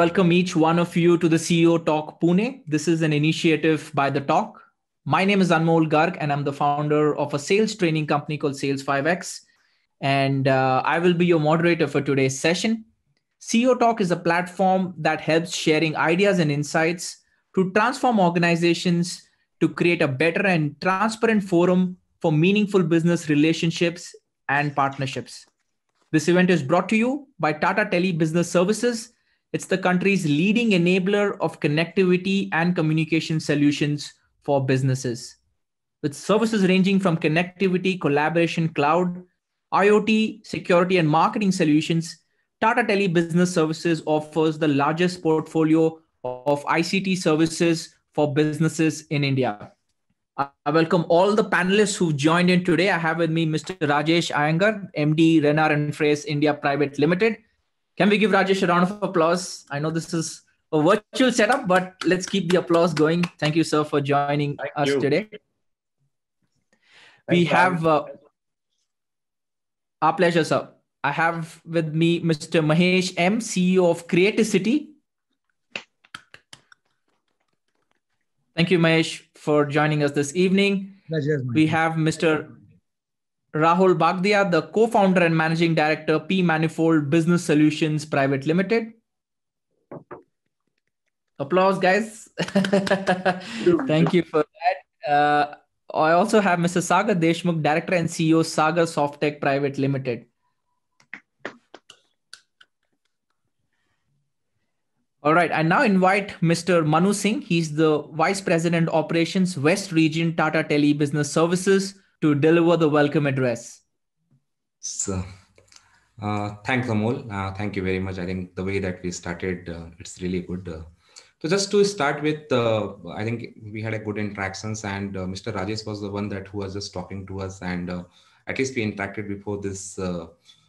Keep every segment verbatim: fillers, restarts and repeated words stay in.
welcome each one of you to the C E O Talk Pune. This is an initiative by The Talk. My name is Anmol Garg, and I'm the founder of a sales training company called Sales five X. And uh, I will be your moderator for today's session. C E O Talk is a platform that helps sharing ideas and insights to transform organizations to create a better and transparent forum for meaningful business relationships and partnerships. This event is brought to you by Tata Tele Business Services. It's the country's leading enabler of connectivity and communication solutions for businesses. With services ranging from connectivity, collaboration, cloud, IoT, security, and marketing solutions, Tata Tele Business Services offers the largest portfolio of I C T services for businesses in India. I welcome all the panelists who've joined in today. I have with me Mister Rajesh Iyengar, M D, Renar and Fraser India Private Limited. Can we give Rajesh a round of applause? I know this is a virtual setup, but let's keep the applause going. Thank you, sir, for joining Thank us you. today. Thanks we have uh, our pleasure, sir. I have with me Mister Mahesh M, C E O of Creaticity. Thank you, Mahesh, for joining us this evening. Pleasure, we have Mister Rahul Bagdia, the co-founder and managing director, P Manifold Business Solutions Private Limited. Applause, guys. Thank you for that. Uh, I also have Mister Sagar Deshmukh, director and C E O, Sagar Softtech Private Limited. All right, I now invite Mister Manu Singh. He's the Vice President Operations, West Region, Tata Tele Business Services, to deliver the welcome address. So, uh, thanks, Amol. Uh, thank you very much. I think the way that we started, uh, it's really good. Uh, so just to start with, uh, I think we had a good interactions, and uh, Mister Rajesh was the one that who was just talking to us, and uh, at least we interacted before this uh,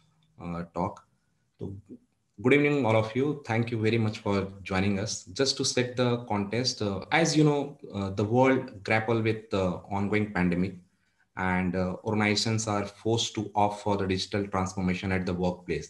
uh, talk. So, good evening, all of you. Thank you very much for joining us. Just to set the context, uh, as you know, uh, the world grapple with the ongoing pandemic, and uh, organizations are forced to opt for the digital transformation at the workplace.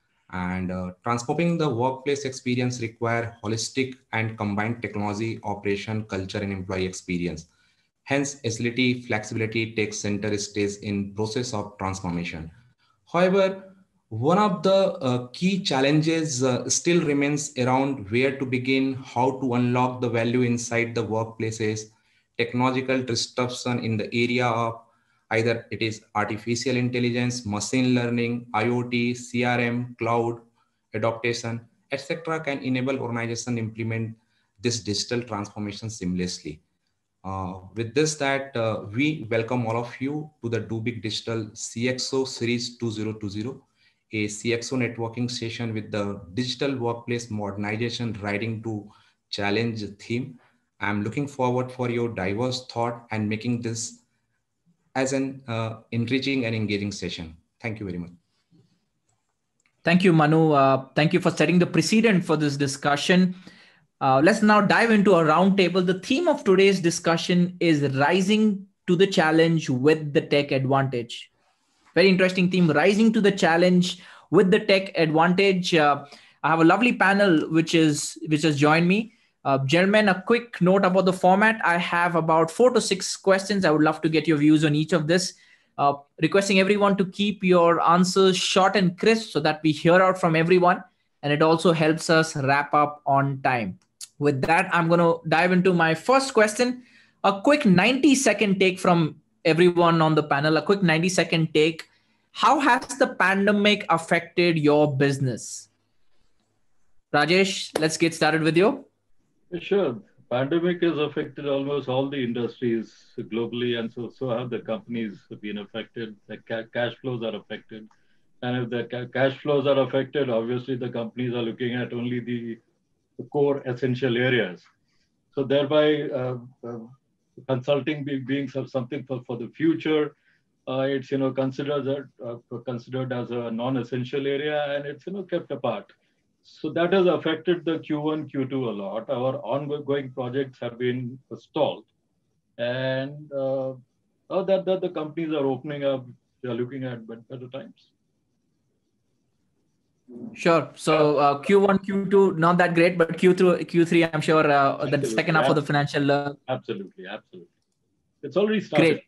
And uh, transforming the workplace experience require holistic and combined technology, operation, culture, and employee experience. Hence, agility, flexibility takes center stage in process of transformation. However, one of the uh, key challenges uh, still remains around where to begin, how to unlock the value inside the workplaces, technological disruption in the area of either it is artificial intelligence, machine learning, IoT, C R M, cloud, adaptation, et cetera can enable organization implement this digital transformation seamlessly. Uh, with this, that uh, we welcome all of you to the Do Big Digital C X O Series two thousand twenty, a C X O networking session with the digital workplace modernization riding to challenge theme. I'm looking forward for your diverse thought and making this as an uh, enriching and engaging session. Thank you very much. Thank you, Manu. Uh, thank you for setting the precedent for this discussion. Uh, let's now dive into a roundtable. The theme of today's discussion is rising to the challenge with the tech advantage. Very interesting theme, rising to the challenge with the tech advantage. Uh, I have a lovely panel which is which has joined me. Uh, gentlemen, a quick note about the format. I have about four to six questions. I would love to get your views on each of this. Uh, requesting everyone to keep your answers short and crisp so that we hear out from everyone. And it also helps us wrap up on time. With that, I'm going to dive into my first question. A quick ninety second take from everyone on the panel, a quick ninety second take. How has the pandemic affected your business? Rajesh, let's get started with you. Sure. Pandemic has affected almost all the industries globally, and so, so have the companies been affected. The ca cash flows are affected. And if the ca cash flows are affected, obviously the companies are looking at only the, the core essential areas. So thereby, uh, uh, consulting be, being something for, for the future, uh, it's you know considered uh, considered as a non-essential area, and it's you know kept apart. So that has affected the Q one, Q two a lot. Our ongoing projects have been stalled, and uh, oh, that that the companies are opening up. They are looking at better times. Sure. So uh, Q one, Q two, not that great, but Q three, Q three, I'm sure uh, the second half of the financial. Uh, absolutely, absolutely. It's already started. Great.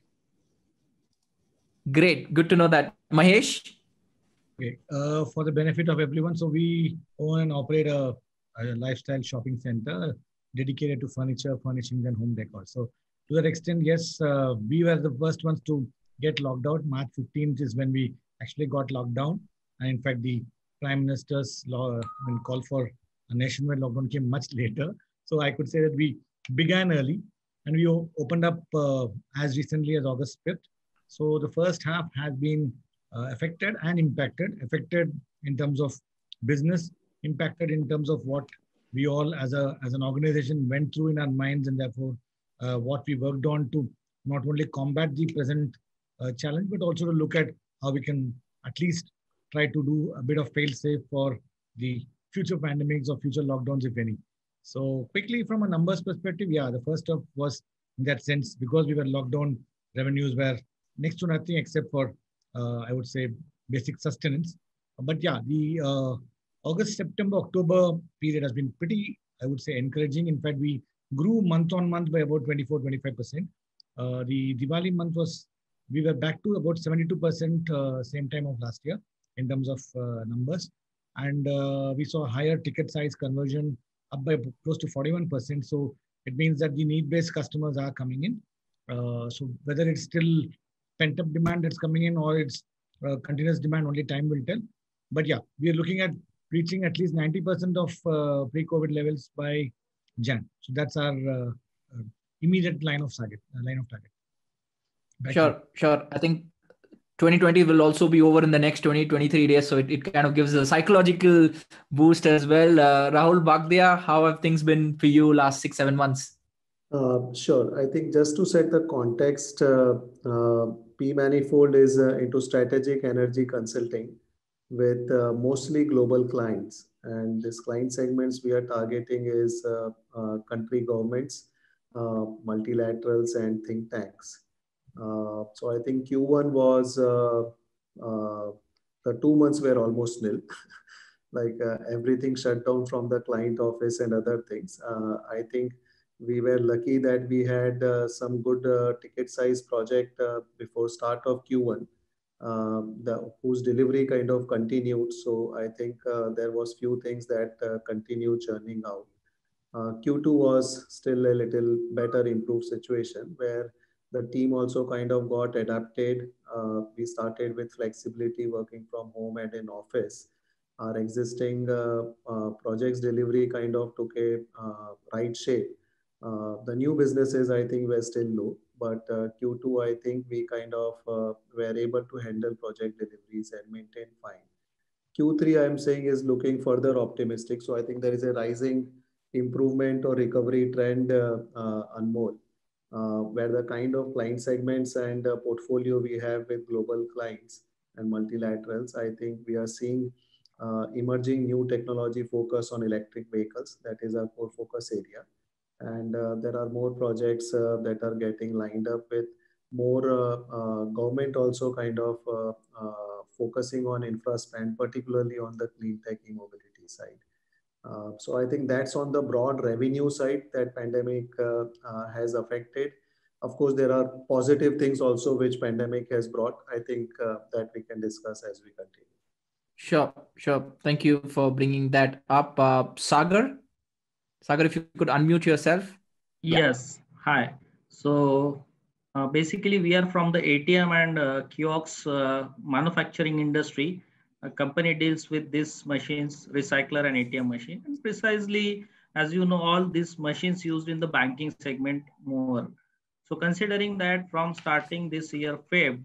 Great. Good to know that. Mahesh? Okay. Uh, for the benefit of everyone, so we own and operate a, a lifestyle shopping center dedicated to furniture, furnishings, and home decor. So to that extent, yes, uh, we were the first ones to get locked out. March fifteenth is when we actually got locked down. And in fact, the Prime Minister's law, I mean, call for a nationwide lockdown came much later. So I could say that we began early and we o- opened up uh, as recently as August fifth. So the first half has been uh, affected and impacted. Affected in terms of business, impacted in terms of what we all as a as an organization went through in our minds, and therefore uh, what we worked on to not only combat the present uh, challenge, but also to look at how we can at least try to do a bit of fail safe for the future pandemics or future lockdowns, if any. So quickly from a numbers perspective, yeah, the first up was in that sense because we were locked down, revenues were next to nothing except for uh, I would say basic sustenance. But yeah, the uh, August, September, October period has been pretty, I would say, encouraging. In fact, we grew month on month by about twenty-four, twenty-five percent. Uh, the Diwali month was, we were back to about seventy-two percent uh, same time of last year in terms of uh, numbers. And uh, we saw higher ticket size conversion up by close to forty-one percent. So it means that the need-based customers are coming in. Uh, so whether it's still pent-up demand that's coming in or it's uh, continuous demand, only time will tell. But yeah, we are looking at reaching at least ninety percent of uh, pre-COVID levels by Jan. So that's our uh, uh, immediate line of target. Uh, line of target. Back sure, sure. I think twenty twenty will also be over in the next twenty, twenty-three days. So it, it kind of gives a psychological boost as well. Uh, Rahul Bhagdia, how have things been for you last six, seven months? Uh, sure. I think just to set the context, uh, uh, P Manifold is uh, into strategic energy consulting with uh, mostly global clients. And these client segments we are targeting is uh, uh, country governments, uh, multilaterals, and think tanks. Uh, so I think Q one was uh, uh, the two months were almost nil. like uh, everything shut down from the client office and other things. Uh, I think we were lucky that we had uh, some good uh, ticket size project uh, before start of Q one, um, the whose delivery kind of continued. So I think uh, there was few things that uh, continued churning out. Uh, Q two was still a little better improved situation where the team also kind of got adapted. Uh, we started with flexibility working from home and in office. Our existing uh, uh, projects delivery kind of took a uh, right shape. Uh, the new businesses, I think, were still low, but uh, Q two, I think we kind of uh, were able to handle project deliveries and maintain fine. Q three, I'm saying, is looking further optimistic. So I think there is a rising improvement or recovery trend, uh, uh, Anmol, uh, where the kind of client segments and uh, portfolio we have with global clients and multilaterals, I think we are seeing uh, emerging new technology focus on electric vehicles. That is our core focus area. And uh, there are more projects uh, that are getting lined up with more uh, uh, government also kind of uh, uh, focusing on infra spend, particularly on the clean tech e-mobility side. Uh, so I think that's on the broad revenue side that pandemic uh, uh, has affected. Of course, there are positive things also which pandemic has brought. I think uh, that we can discuss as we continue. Sure, sure. Thank you for bringing that up. Uh, Sagar, Sagar, if you could unmute yourself. Yes. Hi. So uh, basically, we are from the A T M and uh, kiosks uh, manufacturing industry. A company deals with these machines, recycler and A T M machine. And precisely, as you know, all these machines used in the banking segment more. So considering that from starting this year, Feb,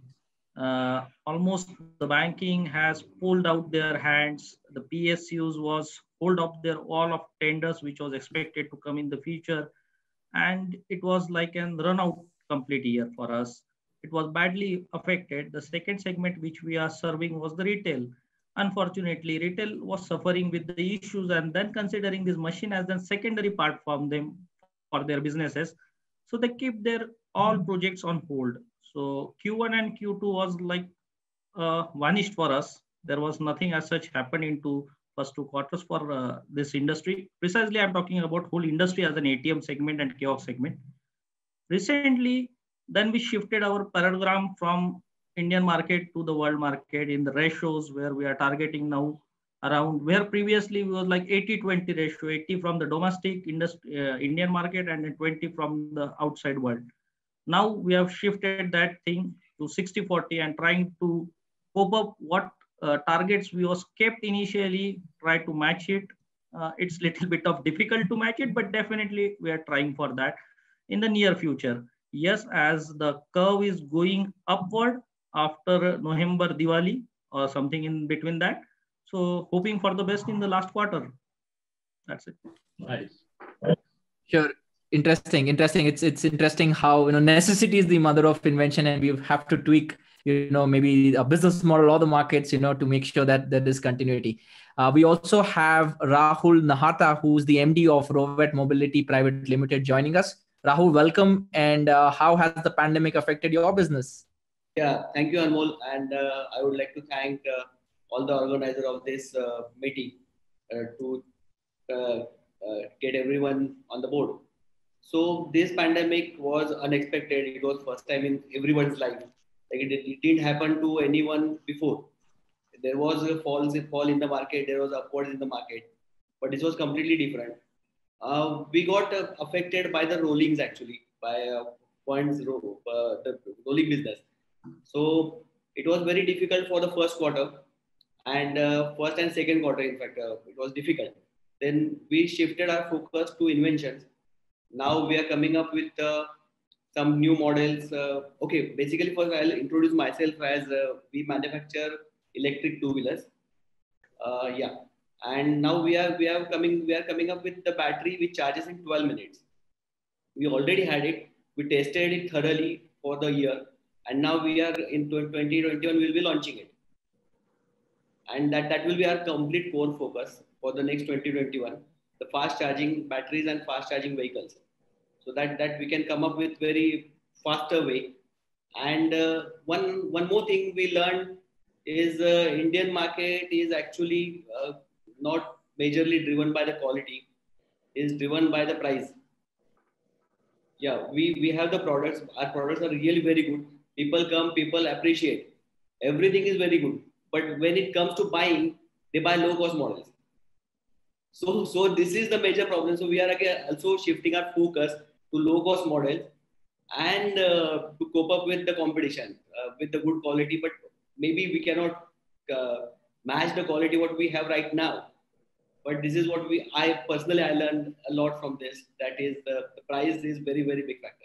uh, almost the banking has pulled out their hands. The P S Us was pulled up their all of tenders, which was expected to come in the future, and it was like an run out complete year for us. It was badly affected. The second segment which we are serving was the retail. Unfortunately, retail was suffering with the issues, and then considering this machine as a secondary part from them for their businesses, so they keep their all projects on hold. So Q one and Q two was like uh, vanished for us. there was nothing as such happened into first two quarters for uh, this industry. Precisely, I'm talking about whole industry as an A T M segment and kiosk segment. Recently, then we shifted our paradigm from Indian market to the world market in the ratios where we are targeting now around where previously we was like eighty twenty ratio, eighty from the domestic industry, uh, Indian market and twenty from the outside world. Now we have shifted that thing to sixty forty and trying to cope up what uh, targets we was kept initially, try to match it. Uh, it's little bit of difficult to match it, but definitely we are trying for that in the near future. Yes, as the curve is going upward after November Diwali or something in between that. So hoping for the best in the last quarter. That's it. Nice. Sure. Interesting. Interesting. It's it's interesting how, you know, necessity is the mother of invention, and we have to tweak, you know, maybe a business model or the markets, you know, to make sure that there is continuity. Uh, we also have Rahul Nahata, who's the M D of Rovet Mobility Private Limited, joining us. Rahul, welcome. And uh, how has the pandemic affected your business? Yeah, thank you, Anmol. And uh, I would like to thank uh, all the organizers of this uh, meeting uh, to uh, uh, get everyone on the board. So this pandemic was unexpected. It was first time in everyone's life. Like it, it didn't happen to anyone before. There was a fall, fall in the market. There was upwards in the market, but this was completely different. Uh, we got uh, affected by the rollings actually, by uh, points ro- uh, the rolling business. So it was very difficult for the first quarter, and uh, first and second quarter. In fact, uh, it was difficult. Then we shifted our focus to inventions. Now we are coming up with uh, some new models. Uh, okay, basically, first I'll introduce myself as uh, we manufacture electric two wheelers. Uh, yeah, and now we are we are coming we are coming up with the battery which charges in twelve minutes. We already had it. We tested it thoroughly for the year, and now we are in twenty twenty-one. We'll be launching it, and that that will be our complete core focus for the next twenty twenty-one. The fast charging batteries and fast charging vehicles, so that that we can come up with very faster way. And uh, one one more thing we learned is uh, Indian market is actually uh, not majorly driven by the quality, is driven by the price. Yeah, we we have the products. Our products are really very good. People come, people appreciate. Everything is very good, but when it comes to buying, they buy low cost models. So, so this is the major problem. So we are again also shifting our focus to low cost models and uh, to cope up with the competition uh, with the good quality. But maybe we cannot uh, match the quality what we have right now. But this is what we, I personally, I learned a lot from this. That is the, the price is very, very big factor.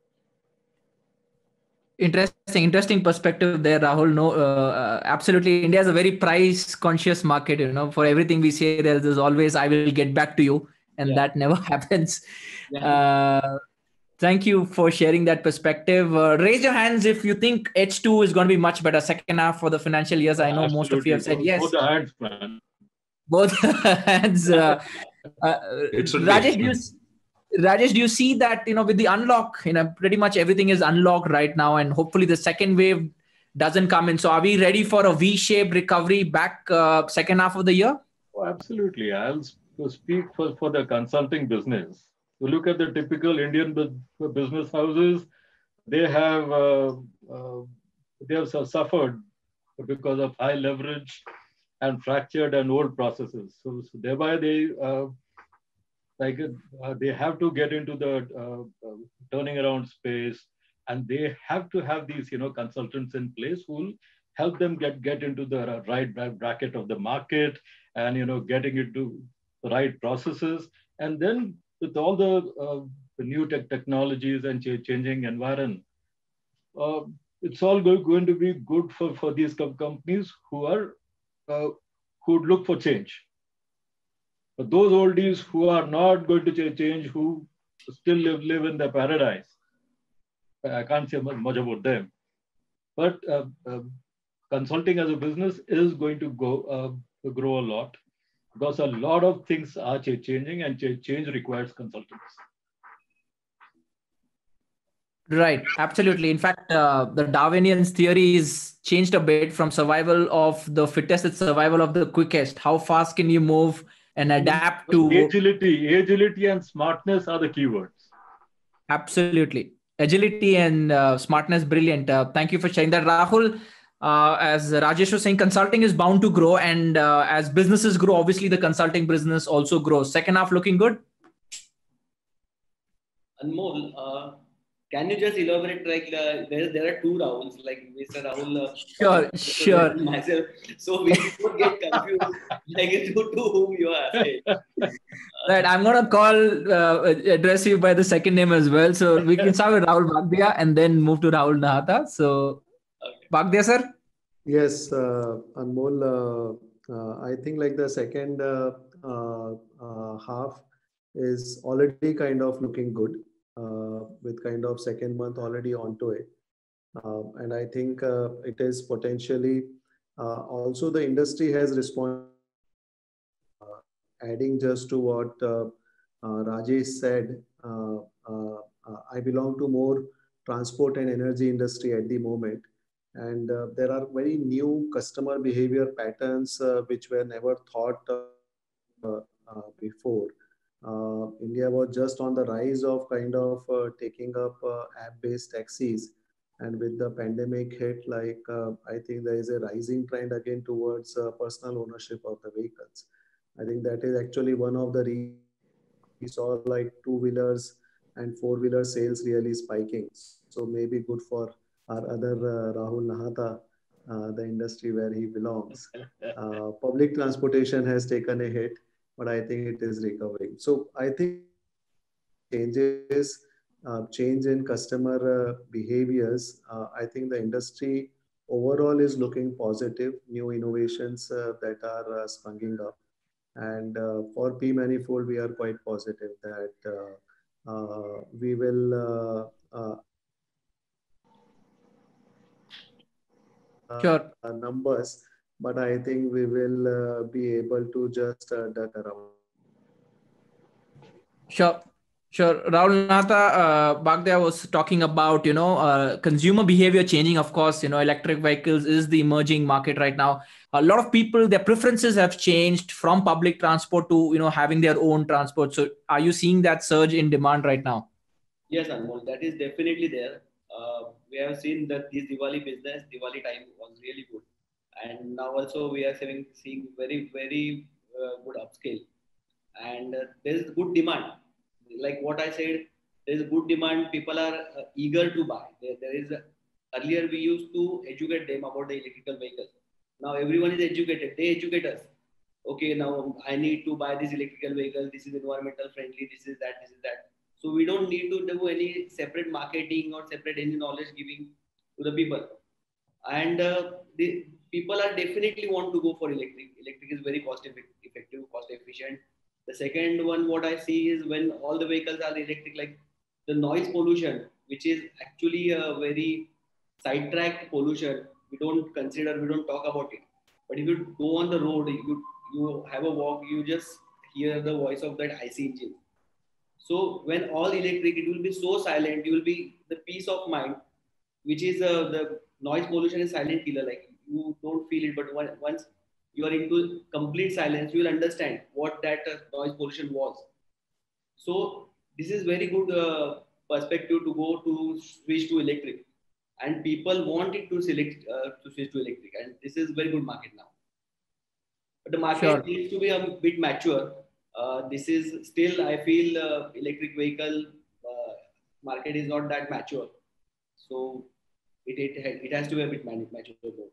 Interesting, interesting perspective there, Rahul. No, uh, absolutely. India is a very price conscious market. You know, for everything we say, there is always, I will get back to you. And yeah. that never happens. Yeah. Uh, thank you for sharing that perspective. Uh, raise your hands if you think H two is going to be much better second half for the financial years. I know Absolutely. most of you have said yes. Both the hands, man. Both hands. Uh, uh, Rajesh, do you, Rajesh, do you see that, you know, with the unlock, you know, pretty much everything is unlocked right now, and hopefully the second wave doesn't come in. So are we ready for a V-shaped recovery back uh, second half of the year? Oh, absolutely. I'll speak for, for the consulting business. You look at the typical Indian business houses, they have, uh, uh, they have suffered because of high leverage and fractured and old processes. So, so thereby they, uh, like uh, they have to get into the uh, uh, turning around space, and they have to have these, you know, consultants in place who will help them get, get into the right bracket of the market and, you know, getting into the right processes. And then with all the, uh, the new tech technologies and ch changing environment, uh, it's all go going to be good for, for these companies who are, uh, who look for change. But those oldies who are not going to change, who still live, live in the paradise, I can't say much about them. But uh, uh, consulting as a business is going to go uh, grow a lot, because a lot of things are changing, and change requires consultants. Right. Absolutely. In fact, uh, the Darwinian's theory is changed a bit from survival of the fittest, it's survival of the quickest. How fast can you move and adapt to... Agility, agility and smartness are the keywords. Absolutely. Agility and uh, smartness, brilliant. Uh, thank you for sharing that. Rahul, uh, as Rajesh was saying, consulting is bound to grow. And uh, as businesses grow, obviously the consulting business also grows. Second half looking good? Anmol, uh, can you just elaborate, like, uh, there, there are two Rahuls, like Mister Rahul. Uh, sure, sure. Myself. So we don't get confused, like, to, to whom you are asking. Right, I'm going to call, uh, address you by the second name as well. So we can start with Rahul Bhagdia and then move to Rahul Nahata. So, okay. Bhagdia, sir? Yes, uh, Anmol, uh, uh, I think like the second uh, uh, uh, half is already kind of looking good, uh, with kind of second month already onto it. Uh, and I think uh, it is potentially, uh, also the industry has responded. Adding just to what uh, uh, Rajesh said, uh, uh, uh, I belong to more transport and energy industry at the moment. And uh, there are very new customer behavior patterns uh, which were never thought uh, uh, before. Uh, India was just on the rise of kind of uh, taking up uh, app-based taxis. And with the pandemic hit, like uh, I think there is a rising trend again towards uh, personal ownership of the vehicles. I think that is actually one of the reasons we saw like two-wheelers and four-wheeler sales really spiking. So maybe good for our other uh, Rahul Nahata, uh, the industry where he belongs. Uh, public transportation has taken a hit, but I think it is recovering. So I think changes, uh, change in customer uh, behaviors, uh, I think the industry overall is looking positive, new innovations uh, that are uh, springing up. And uh, for P Manifold, we are quite positive that uh, uh, we will uh, uh, sure. uh, numbers, but I think we will uh, be able to just uh, duck around. Sure. Sure. Rahul Nahata, uh, Bhagdia was talking about, you know, uh, consumer behavior changing. Of course, you know, electric vehicles is the emerging market right now. A lot of people, their preferences have changed from public transport to, you know, having their own transport. So are you seeing that surge in demand right now? Yes, Anmol, that is definitely there. Uh, we have seen that this Diwali business, Diwali time was really good. And now also we are seeing, seeing very, very uh, good upscale. And uh, there is good demand. Like what I said, there is good demand. People are uh, eager to buy. There, there is a, earlier we used to educate them about the electrical vehicles. Now everyone is educated. They educate us. Okay, now I need to buy this electrical vehicle. This is environmental friendly. This is that. This is that. So we don't need to do any separate marketing or separate any knowledge giving to the people. And uh, the people are definitely want to go for electric. Electric is very cost effective, cost efficient. The second one, what I see is when all the vehicles are electric, like the noise pollution, which is actually a very sidetracked pollution. We don't consider, we don't talk about it. But if you go on the road, you, you have a walk, you just hear the voice of that I C engine. So when all electric, it will be so silent, you will be the peace of mind, which is uh, the noise pollution is silent killer. Like you don't feel it, but once you are into complete silence, you will understand what that uh, noise pollution was. So this is very good uh, perspective to go to switch to electric, and people want it to select uh, to switch to electric, and this is very good market now. But the market sure. needs to be a bit mature. Uh, this is still, I feel, uh, electric vehicle uh, market is not that mature. So it, it, it has to be a bit mature.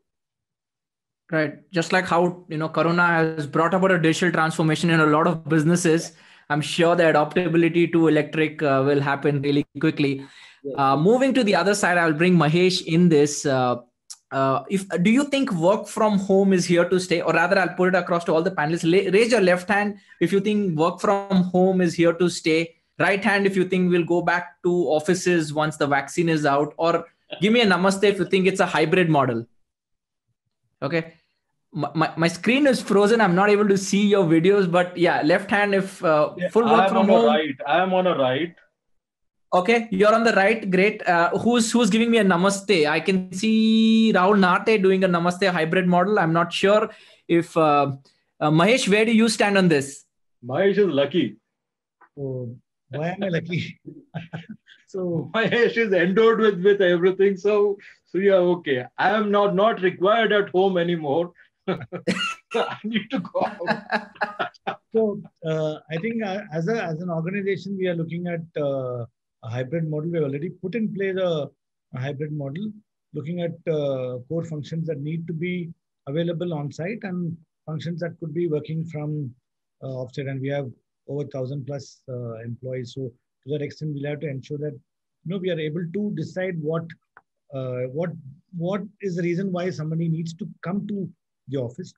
Right. Just like how, you know, Corona has brought about a digital transformation in a lot of businesses, I'm sure the adaptability to electric uh, will happen really quickly. Yes. Uh, moving to the other side, I'll bring Mahesh in this. Uh, uh, if do you think work from home is here to stay? Or rather, I'll put it across to all the panelists. Raise your left hand if you think work from home is here to stay. Right hand if you think we'll go back to offices once the vaccine is out. Or give me a namaste if you think it's a hybrid model. Okay. My, my, my screen is frozen. I'm not able to see your videos, but yeah, left hand if uh, yeah, full work I'm from on home. A right. I'm on a right. Okay, you're on the right. Great. Uh, who's who's giving me a namaste? I can see Rahul Nate doing a namaste hybrid model. I'm not sure if uh, uh, Mahesh, where do you stand on this? Mahesh is lucky. So why am I lucky? So Mahesh is endowed with with everything. So so yeah, okay. I am not not required at home anymore. I need to go out. So uh, I think uh, as a as an organization, we are looking at uh, a hybrid model. We already put in place a, a hybrid model, looking at uh, core functions that need to be available on site and functions that could be working from uh, offsite. And we have over thousand plus uh, employees. So to that extent, we'll have to ensure that you know we are able to decide what uh, what what is the reason why somebody needs to come to the office.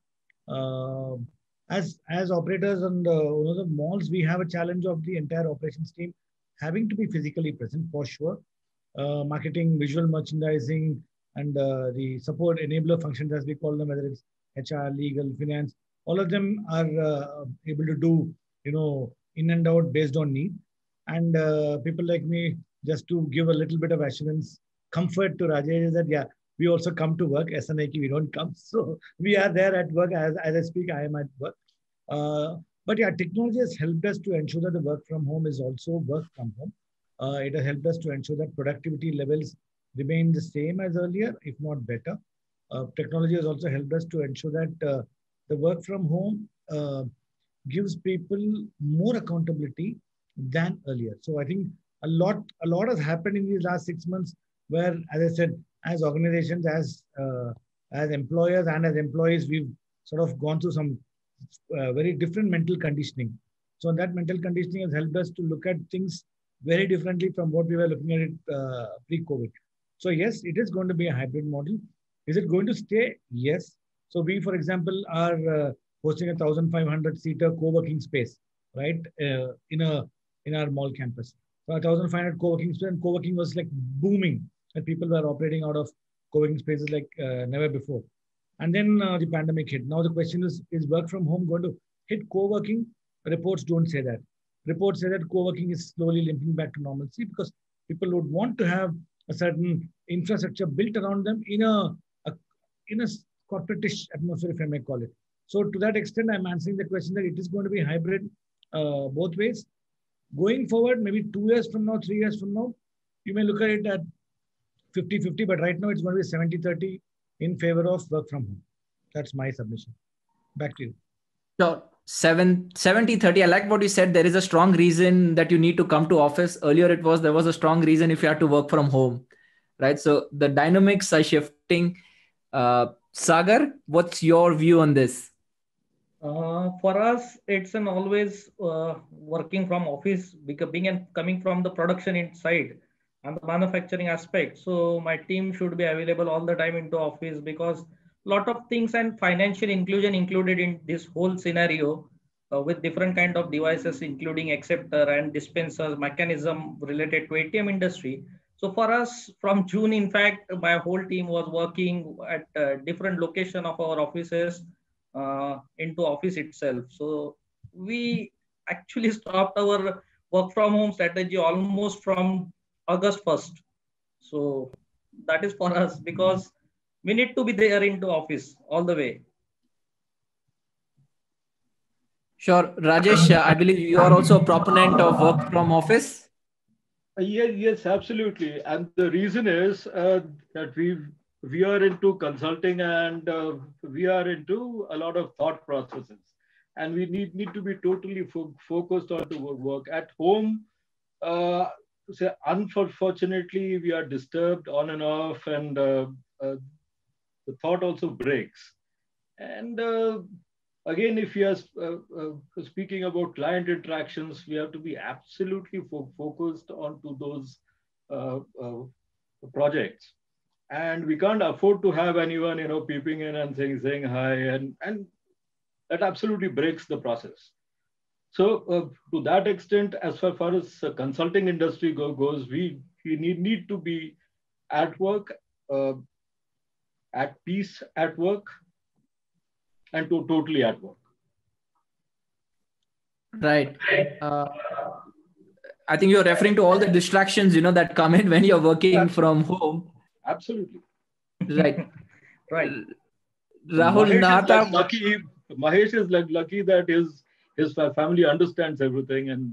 Uh, as as operators and uh, one of the malls, we have a challenge of the entire operations team having to be physically present for sure. Uh, marketing, visual merchandising, and uh, the support enabler functions, as we call them, whether it's H R, legal, finance, all of them are uh, able to do, you know, in and out based on need. And uh, people like me, just to give a little bit of assurance, comfort to Rajesh is that, yeah, we also come to work. S N I K, we don't come. So we are there at work. As, as I speak, I am at work. Uh, but yeah, technology has helped us to ensure that the work from home is also work from home. Uh, it has helped us to ensure that productivity levels remain the same as earlier, if not better. Uh, technology has also helped us to ensure that uh, the work from home uh, gives people more accountability than earlier. So I think a lot, a lot has happened in these last six months where, as I said, as organizations, as uh, as employers and as employees, we've sort of gone through some uh, very different mental conditioning. So that mental conditioning has helped us to look at things very differently from what we were looking at it uh, pre-COVID. So yes, it is going to be a hybrid model. Is it going to stay? Yes. So we, for example, are uh, hosting a one thousand five hundred seater co-working space, right, uh, in a in our mall campus. So one thousand five hundred co-working space, and co-working was like booming, and people were operating out of co-working spaces like uh, never before. And then uh, the pandemic hit. Now the question is, is work from home going to hit co-working? Reports don't say that. Reports say that co-working is slowly limping back to normalcy because people would want to have a certain infrastructure built around them in a, a in a corporate-ish atmosphere, if I may call it. So to that extent, I'm answering the question that it is going to be hybrid uh, both ways. Going forward, maybe two years from now, three years from now, you may look at it at fifty fifty, but right now it's going to be seventy thirty in favor of work from home. That's my submission. Back to you. So seventy thirty, I like what you said. There is a strong reason that you need to come to office. Earlier it was, there was a strong reason if you had to work from home, right? So the dynamics are shifting. Uh, Sagar, what's your view on this? Uh, for us, it's an always uh, working from office, because being and coming from the production inside and the manufacturing aspect. So my team should be available all the time into office, because a lot of things and financial inclusion included in this whole scenario uh, with different kind of devices, including acceptor and dispenser mechanism related to A T M industry. So for us, from June, in fact, my whole team was working at uh, different location of our offices uh, into office itself. So we actually stopped our work from home strategy almost from August first. So that is for us, because we need to be there into office all the way. Sure. Rajesh, uh, I believe you are also a proponent of work from office. Yes, yes, absolutely. And the reason is uh, that we we are into consulting, and uh, we are into a lot of thought processes, and we need need to be totally fo focused on to work at home. Uh, so unfortunately, we are disturbed on and off, and uh, uh, the thought also breaks. And uh, again, if you are uh, uh, speaking about client interactions, we have to be absolutely fo focused onto those uh, uh, projects, and we can't afford to have anyone, you know, peeping in and saying saying hi, and and that absolutely breaks the process. So uh, to that extent, as far, far as uh, consulting industry go, goes, we we need need to be at work, uh, at peace at work, and to totally at work. Right. Uh, I think you're referring to all the distractions, you know, that come in when you're working from home. Absolutely. Right. Right. Rahul Mahesh Nahata. is like lucky. Mahesh is like lucky that his his family understands everything and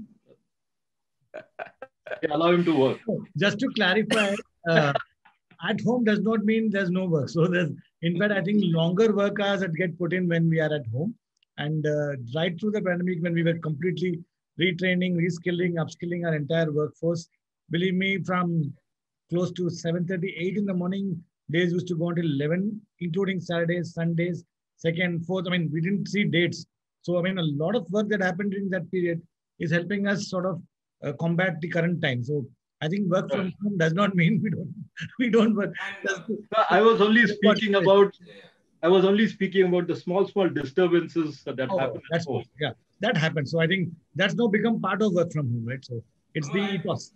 they allow him to work. Just to clarify, uh, at home does not mean there's no work. So there's, in fact, I think longer work hours that get put in when we are at home. And uh, right through the pandemic, when we were completely retraining, reskilling, upskilling our entire workforce, believe me, from close to seven thirty, eight in the morning, days used to go until eleven, including Saturdays, Sundays, second, fourth. I mean, we didn't see dates. So, I mean, a lot of work that happened during that period is helping us sort of uh, combat the current time. So, I think work from home does not mean we don't we don't work. I was only speaking about I was only speaking about the small small disturbances that oh, happen. That's cool. Yeah, that happens. So I think that's now become part of work from home, right? So it's the ethos.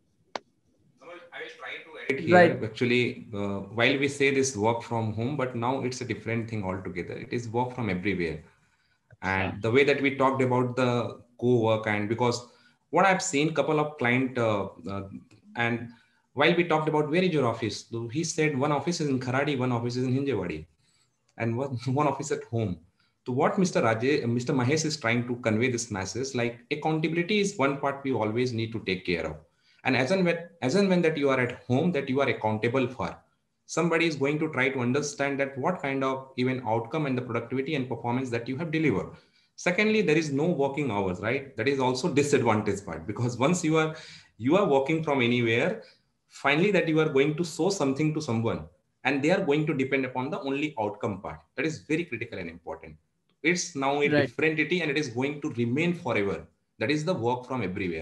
I will try to edit here. Right. Actually, uh, while we say this work from home, but now it's a different thing altogether. It is work from everywhere. And the way that we talked about the co-work, and because what I've seen couple of client uh, uh, and while we talked about where is your office, he said one office is in Kharadi, one office is in Hinjewadi, and one, one office at home. To what Mister Rajay, Mister Mahesh is trying to convey this message, like accountability is one part we always need to take care of. And as and when, as and when that you are at home, that you are accountable for, somebody is going to try to understand that what kind of even outcome and the productivity and performance that you have delivered. Secondly, there is no working hours, right? That is also disadvantage part, because once you are, you are working from anywhere, finally that you are going to show something to someone and they are going to depend upon the only outcome part. That is very critical and important. It's now a right. different entity and it is going to remain forever. That is the work from everywhere.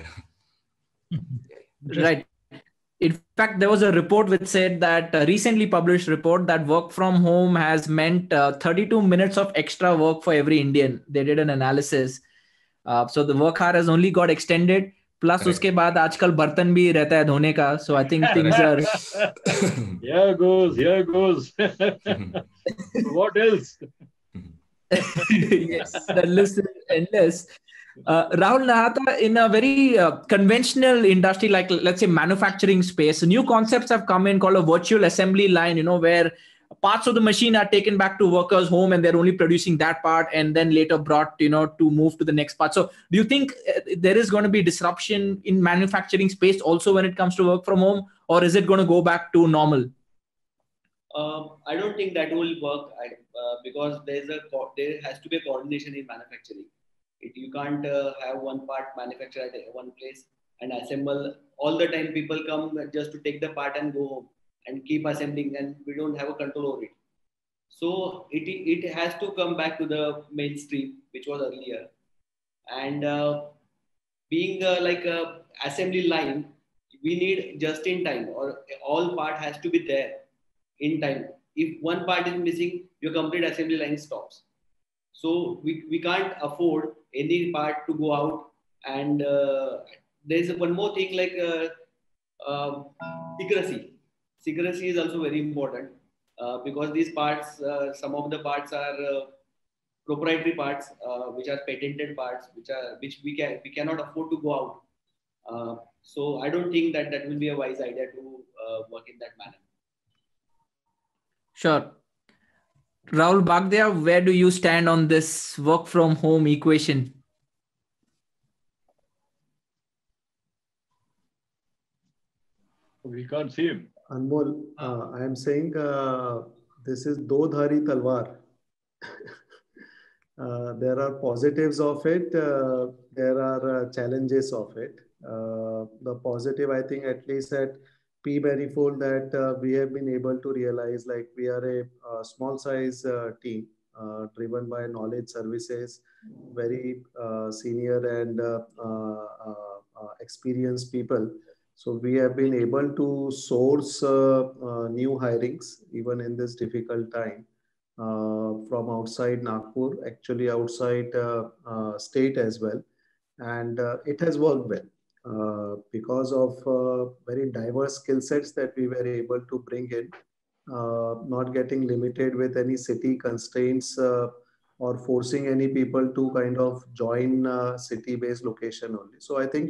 Right. In fact, there was a report which said that a recently published report that work from home has meant uh, thirty-two minutes of extra work for every Indian. They did an analysis. Uh, so the work hour has only got extended. Plus right. uske baad aajkal bartan bhi rehta hai dhone ka. So I think things are... Here goes, here goes. What else? Yes, the list is endless. Uh, Rahul Nahata, in a very uh, conventional industry, like let's say manufacturing space, new concepts have come in called a virtual assembly line, you know, where parts of the machine are taken back to workers' home and they're only producing that part and then later brought, you know, to move to the next part. So do you think uh, there is going to be disruption in manufacturing space also when it comes to work from home, or is it going to go back to normal? Um, I don't think that will work I, uh, because there's a there has to be a coordination in manufacturing. It, you can't uh, have one part manufactured at one place and assemble all the time. People come just to take the part and go home and keep assembling, and we don't have a control over it. So it it has to come back to the mainstream, which was earlier. And uh, being uh, like a assembly line, we need just in time, or all part has to be there in time. If one part is missing, your complete assembly line stops. So we, we can't afford any part to go out. And uh, there's one more thing like uh, uh, secrecy. Secrecy is also very important uh, because these parts, uh, some of the parts are uh, proprietary parts, uh, which are patented parts, which are which we can we cannot afford to go out. Uh, so I don't think that that will be a wise idea to uh, work in that manner. Sure. Rahul Bhagdia, where do you stand on this work from home equation? We can't see him. Anmol, uh, I am saying uh, this is do dhari talwar. uh, there are positives of it. Uh, there are uh, challenges of it. Uh, the positive, I think, at least at P Manifold, that uh, we have been able to realize, like we are a, a small size uh, team uh, driven by knowledge services, very uh, senior and uh, uh, uh, experienced people. So we have been able to source uh, uh, new hirings even in this difficult time uh, from outside Nagpur, actually outside uh, uh, state as well. And uh, it has worked well. Uh, because of uh, very diverse skill sets that we were able to bring in, uh, not getting limited with any city constraints uh, or forcing any people to kind of join uh, city-based location only. So I think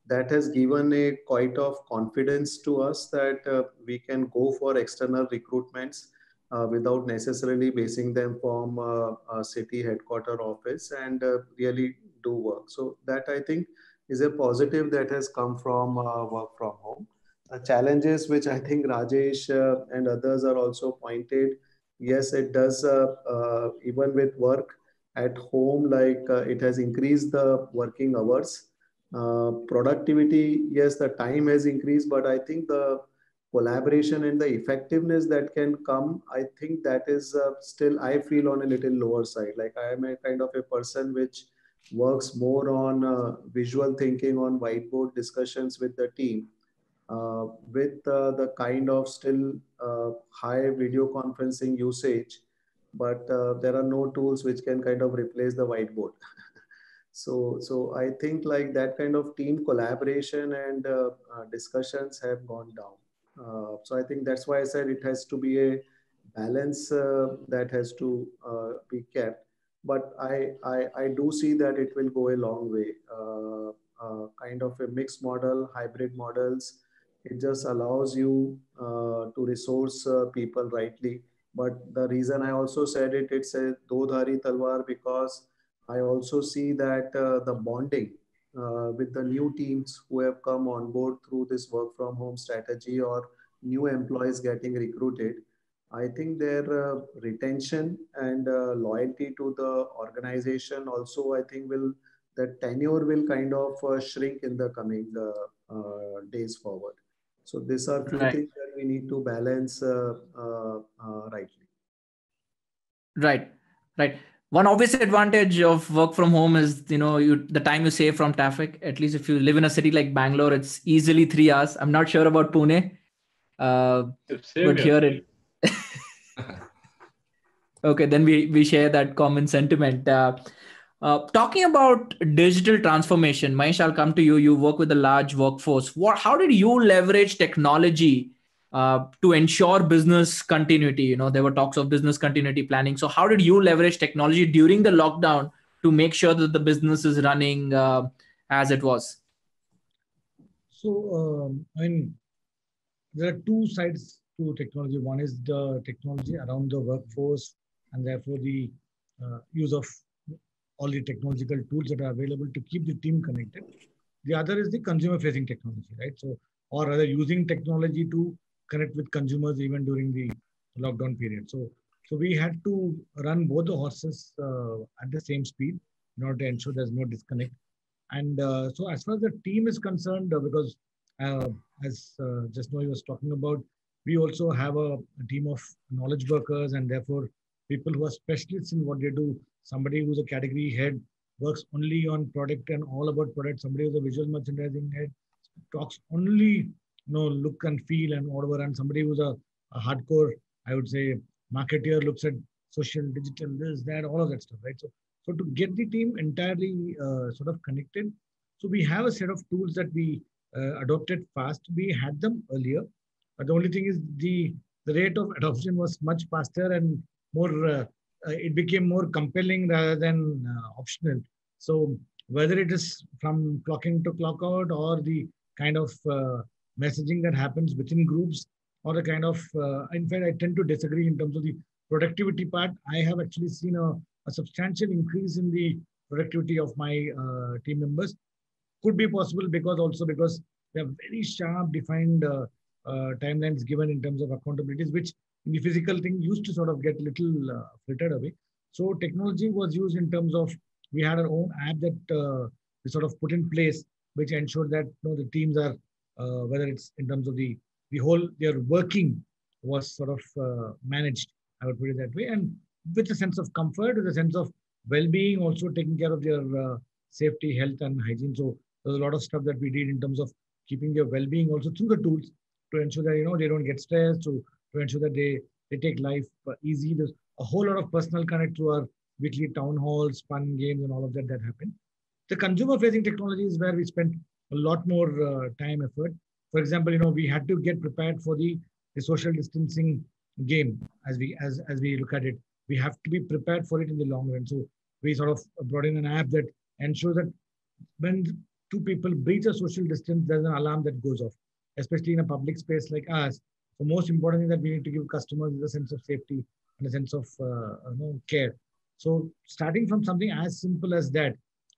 that has given a quite of confidence to us that uh, we can go for external recruitments uh, without necessarily basing them from uh, a city headquarter office and uh, really do work. So that I think is a positive that has come from uh, work from home. Uh, challenges which I think Rajesh uh, and others are also pointed. Yes, it does uh, uh, even with work at home, like uh, it has increased the working hours. Uh, productivity, yes, the time has increased, but I think the collaboration and the effectiveness that can come, I think that is uh, still, I feel on a little lower side. Like I am a kind of a person which works more on uh, visual thinking, on whiteboard discussions with the team, uh, with uh, the kind of still uh, high video conferencing usage, but uh, there are no tools which can kind of replace the whiteboard. So, so I think like that kind of team collaboration and uh, uh, discussions have gone down. Uh, so I think that's why I said it has to be a balance uh, that has to uh, be kept. But I, I, I do see that it will go a long way. Uh, uh, kind of a mixed model, hybrid models. It just allows you uh, to resource uh, people rightly. But the reason I also said it, it's a do-dhari talwar, because I also see that uh, the bonding uh, with the new teams who have come on board through this work from home strategy, or new employees getting recruited, I think their uh, retention and uh, loyalty to the organization also, I think will, the tenure will kind of uh, shrink in the coming uh, uh, days forward. So these are few Right. things that we need to balance uh, uh, uh, rightly. Right, right. One obvious advantage of work from home is, you know, you the time you save from traffic. At least if you live in a city like Bangalore, it's easily three hours. I'm not sure about Pune, uh, Same but here here. it. Okay, then we we share that common sentiment. Uh, uh, talking about digital transformation, Mahesh, I'll come to you. You work with a large workforce. What? How did you leverage technology uh, to ensure business continuity? You know, there were talks of business continuity planning. So, how did you leverage technology during the lockdown to make sure that the business is running uh, as it was? So, um, I mean, there are two sides to technology. One is the technology around the workforce, and therefore the uh, use of all the technological tools that are available to keep the team connected. The other is the consumer-facing technology, right? So, or rather, using technology to connect with consumers even during the lockdown period. So, so we had to run both the horses uh, at the same speed in order to ensure there's no disconnect. And uh, so, as far as the team is concerned, uh, because uh, as uh, just now he was talking about, we also have a, a team of knowledge workers, and therefore people who are specialists in what they do. Somebody who's a category head works only on product and all about product. Somebody who's a visual merchandising head talks only, you know, look and feel and whatever. And somebody who's a, a hardcore, I would say, marketeer looks at social, digital, this, that, all of that stuff, right? So, so to get the team entirely uh, sort of connected, so we have a set of tools that we uh, adopted fast. We had them earlier, but the only thing is the the rate of adoption was much faster and more. Uh, uh, it became more compelling rather than uh, optional. So whether it is from clock in to clock out, or the kind of uh, messaging that happens within groups, or the kind of, uh, in fact, I tend to disagree in terms of the productivity part. I have actually seen a, a substantial increase in the productivity of my uh, team members. Could be possible because also because they have very sharp defined uh, uh, timelines given in terms of accountabilities, which in the physical thing used to sort of get a little uh, frittered away. So technology was used in terms of, we had our own app that uh, we sort of put in place, which ensured that, you know, the teams are, uh, whether it's in terms of the, the whole, their working was sort of uh, managed, I would put it that way. And with a sense of comfort, with a sense of well-being, also taking care of their uh, safety, health, and hygiene. So there's a lot of stuff that we did in terms of keeping their well-being also through the tools to ensure that, you know, they don't get stressed, to, to ensure that they, they take life uh, easy. There's a whole lot of personal connect through our weekly town halls, fun games, and all of that that happened. The consumer-facing technology is where we spent a lot more uh, time, effort. For example, you know, we had to get prepared for the, the social distancing game as we as as we look at it. We have to be prepared for it in the long run. So we sort of brought in an app that ensures that when two people breach a social distance, there's an alarm that goes off, especially in a public space like us. The most important thing that we need to give customers is a sense of safety and a sense of uh, you know, care. So starting from something as simple as that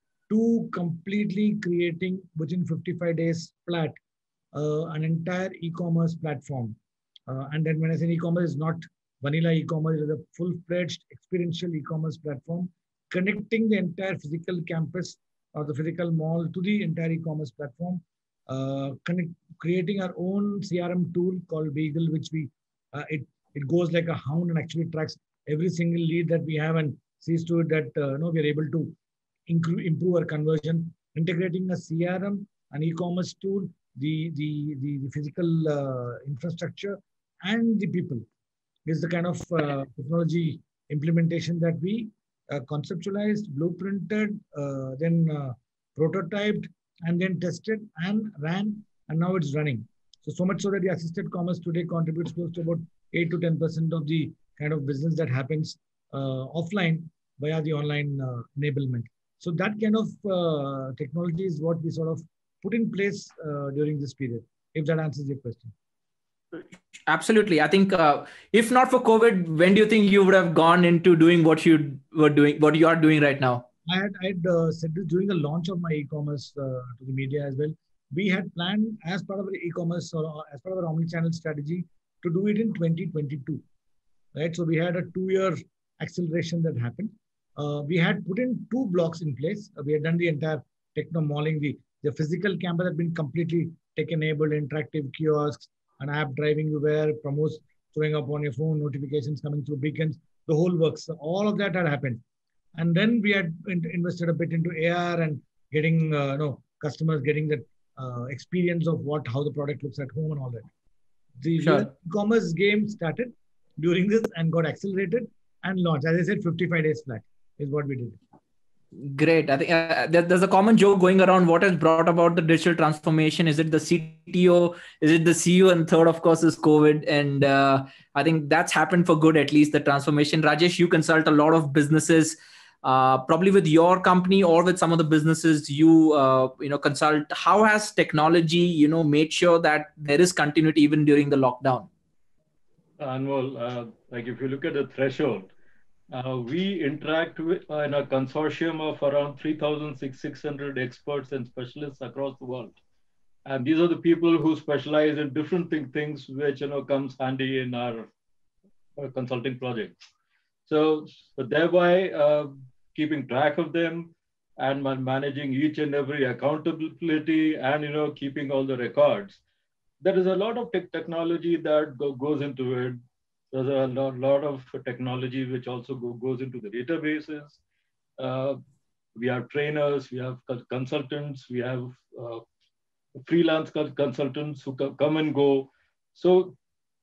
to completely creating within fifty-five days flat uh, an entire e-commerce platform. Uh, and then when I say e-commerce, it's not vanilla e-commerce, it is a full-fledged experiential e-commerce platform connecting the entire physical campus or the physical mall to the entire e-commerce platform, uh, connect, creating our own C R M tool called Beagle, which we, uh, it, it goes like a hound and actually tracks every single lead that we have and sees to it that uh, you know, we are able to improve our conversion, integrating a C R M, an e-commerce tool, the, the, the, the physical uh, infrastructure, and the people is the kind of uh, technology implementation that we uh, conceptualized, blueprinted, uh, then uh, prototyped, and then tested and ran, and now it's running. So, so much so that the assisted commerce today contributes close to about eight to ten percent of the kind of business that happens uh, offline via the online uh, enablement. So that kind of uh, technology is what we sort of put in place uh, during this period, if that answers your question. Absolutely. I think uh, if not for COVID, when do you think you would have gone into doing what you were doing, what you are doing right now? I had, I had uh, said this during the launch of my e-commerce uh, to the media as well. We had planned as part of our e-commerce or as part of our omni-channel strategy to do it in twenty twenty-two, right? So we had a two-year acceleration that happened. Uh, we had put in two blocks in place. Uh, we had done the entire techno malling, the, the physical campus had been completely tech-enabled, interactive kiosks, an app driving you where, promos showing up on your phone, notifications coming through beacons, the whole works. So all of that had happened. And then we had in, invested a bit into A R and getting uh, no, customers getting that uh, experience of what how the product looks at home and all that. The sure. e-commerce game started during this and got accelerated and launched. As I said, fifty-five days flat is what we did. Great. I think uh, there's a common joke going around. What has brought about the digital transformation? Is it the C T O? Is it the C E O? And third, of course, is COVID. And uh, I think that's happened for good, at least the transformation. Rajesh, you consult a lot of businesses, uh, probably with your company or with some of the businesses you uh, you know consult. How has technology you know made sure that there is continuity even during the lockdown? Anmol, uh, like if you look at the threshold. Uh, we interact with, uh, in a consortium of around three thousand six hundred experts and specialists across the world. And these are the people who specialize in different thing, things which you know comes handy in our, our consulting projects. So, so thereby uh, keeping track of them and managing each and every accountability and you know keeping all the records. There is a lot of tech technology that go, goes into it. There's a lot, lot of technology which also go, goes into the databases. Uh, we have trainers, we have consultants, we have uh, freelance consultants who come and go. So,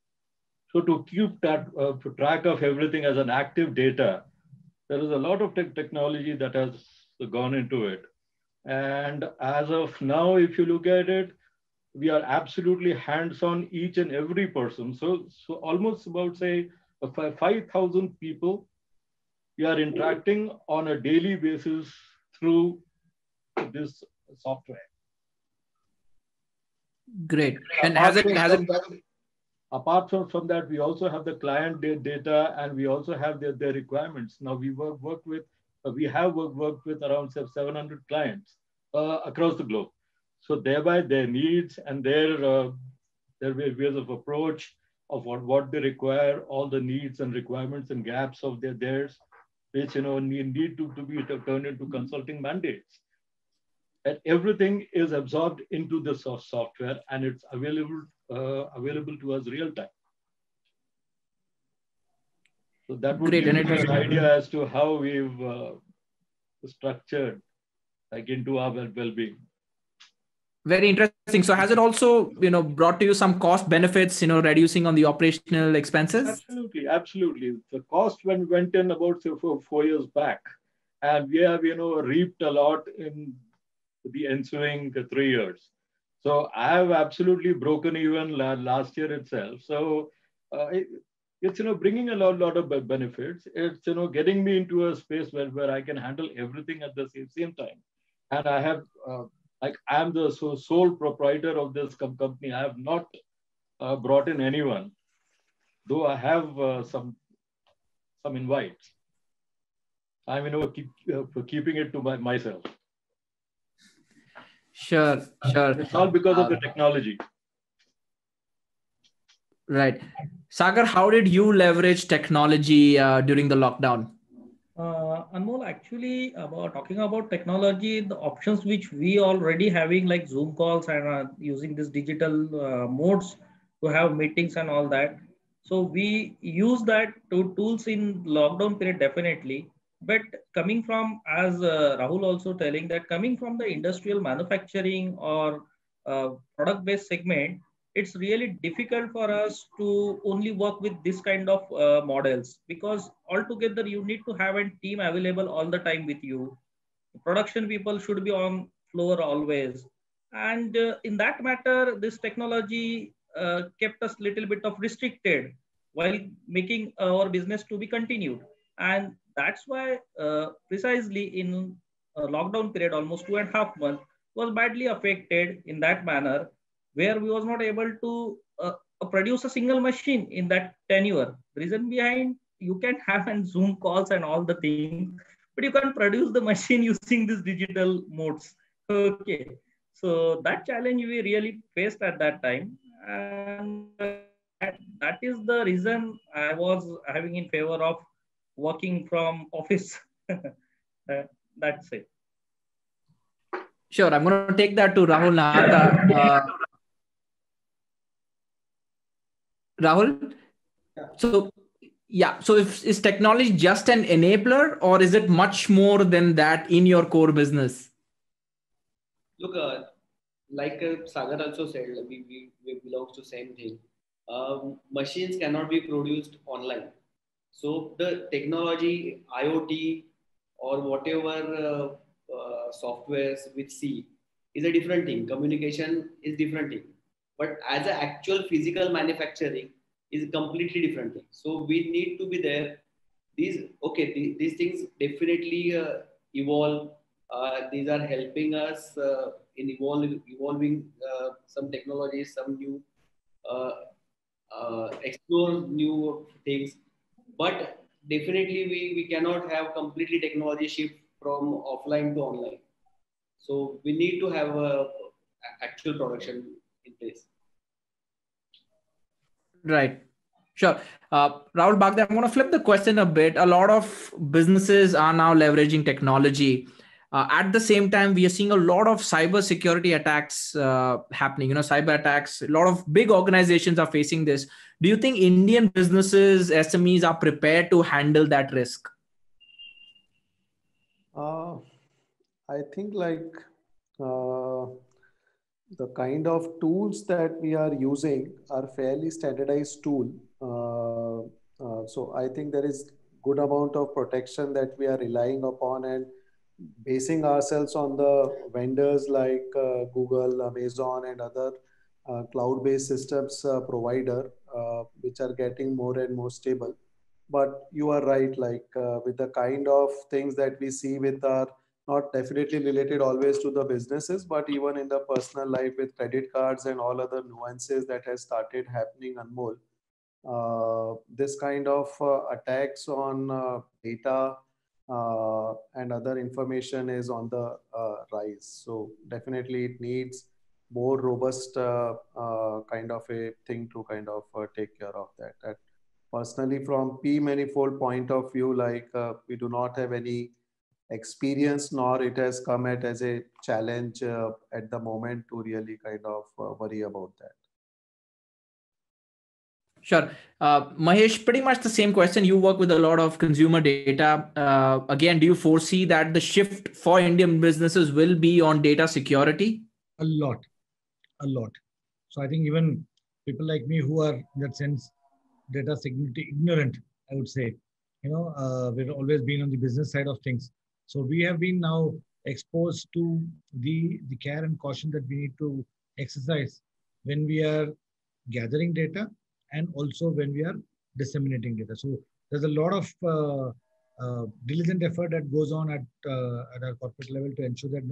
so to keep that uh, track of everything as an active data, there is a lot of tech technology that has gone into it. And as of now, if you look at it, we are absolutely hands-on each and every person. So, so almost about say five thousand people, we are interacting on a daily basis through this software. Great. And has it, has it, apart from, from that, we also have the client data and we also have their, their requirements. Now we work, work with, uh, we have work, worked with around seven hundred clients uh, across the globe. So thereby their needs and their, uh, their ways of approach of what, what they require, all the needs and requirements and gaps of their theirs, which you know need, need to, to be turned into consulting mandates. And everything is absorbed into the software and it's available uh, available to us real time. So that would Great. give And you an idea as to how we've uh, structured like into our well-being. Very interesting. So has it also, you know, brought to you some cost benefits, you know, reducing on the operational expenses? Absolutely, absolutely. The cost went, went in about say, four, four years back. And we have, you know, reaped a lot in the ensuing three years. So I have absolutely broken even last year itself. So uh, it, it's, you know, bringing a lot, lot of benefits. It's, you know, getting me into a space where, where I can handle everything at the same, same time. And I have uh, like I'm the so, sole proprietor of this com company. I have not uh, brought in anyone, though I have uh, some some invites. I'm, you know, keep, uh, keeping it to my, myself. Sure, sure. It's all because uh, of the technology. Right. Sagar, how did you leverage technology uh, during the lockdown? Uh, Anmol, actually, about talking about technology, the options which we already having like Zoom calls and uh, using this digital uh, modes to have meetings and all that. So we use that to tools in lockdown period definitely. But coming from, as uh, Rahul also telling that coming from the industrial manufacturing or uh, product-based segment, it's really difficult for us to only work with this kind of uh, models, because altogether you need to have a team available all the time with you. Production people should be on floor always, and uh, in that matter this technology uh, kept us little bit of restricted while making our business to be continued. And that's why uh, precisely in a lockdown period almost two and a half months was badly affected in that manner, where we was not able to uh, uh, produce a single machine in that tenure. Reason behind, you can have and Zoom calls and all the things, but you can't produce the machine using these digital modes. Okay, so that challenge we really faced at that time, and uh, that, that is the reason I was having in favor of working from office. uh, that's it. Sure, I'm going to take that to Rahul Nahata. Uh, Rahul, Yeah. so yeah, so if, is technology just an enabler, or is it much more than that in your core business? Look, uh, like uh, Sagar also said, we, we, we belong to same thing. Um, machines cannot be produced online. So the technology, IoT, or whatever uh, uh, softwares with C is a different thing. Communication is different thing. But as an actual physical manufacturing is a completely different thing. So we need to be there. These okay, these, these things definitely uh, evolve. Uh, these are helping us uh, in evolve, evolving uh, some technologies, some new uh, uh, explore new things. But definitely we, we cannot have completely technology shift from offline to online. So we need to have a actual production in place. Right. Sure. Uh, Rahul Baghdad, I'm going to flip the question a bit. A lot of businesses are now leveraging technology. Uh, at the same time, we are seeing a lot of cyber security attacks uh, happening. You know, cyber attacks. A lot of big organizations are facing this. Do you think Indian businesses, S M Es, are prepared to handle that risk? Uh, I think like uh, the kind of tools that we are using are fairly standardized tool. Uh, uh, so I think there is good amount of protection that we are relying upon and basing ourselves on the vendors like uh, Google, Amazon, and other uh, cloud-based systems uh, provider, uh, which are getting more and more stable. But you are right, like uh, with the kind of things that we see with our not definitely related always to the businesses, but even in the personal life with credit cards and all other nuances that has started happening, Anmol. Uh, this kind of uh, attacks on uh, data uh, and other information is on the uh, rise. So definitely it needs more robust uh, uh, kind of a thing to kind of uh, take care of that. that. Personally, from P Manifold point of view, like uh, we do not have any experience, nor it has come at as a challenge uh, at the moment to really kind of uh, worry about that. Sure. Uh, Mahesh, pretty much the same question. You work with a lot of consumer data. Uh, again, do you foresee that the shift for Indian businesses will be on data security? A lot, a lot. So I think even people like me who are in that sense data security ignorant, I would say, you know, uh, we've always been on the business side of things. So we have been now exposed to the, the care and caution that we need to exercise when we are gathering data and also when we are disseminating data. So there's a lot of uh, uh, diligent effort that goes on at, uh, at our corporate level to ensure that no,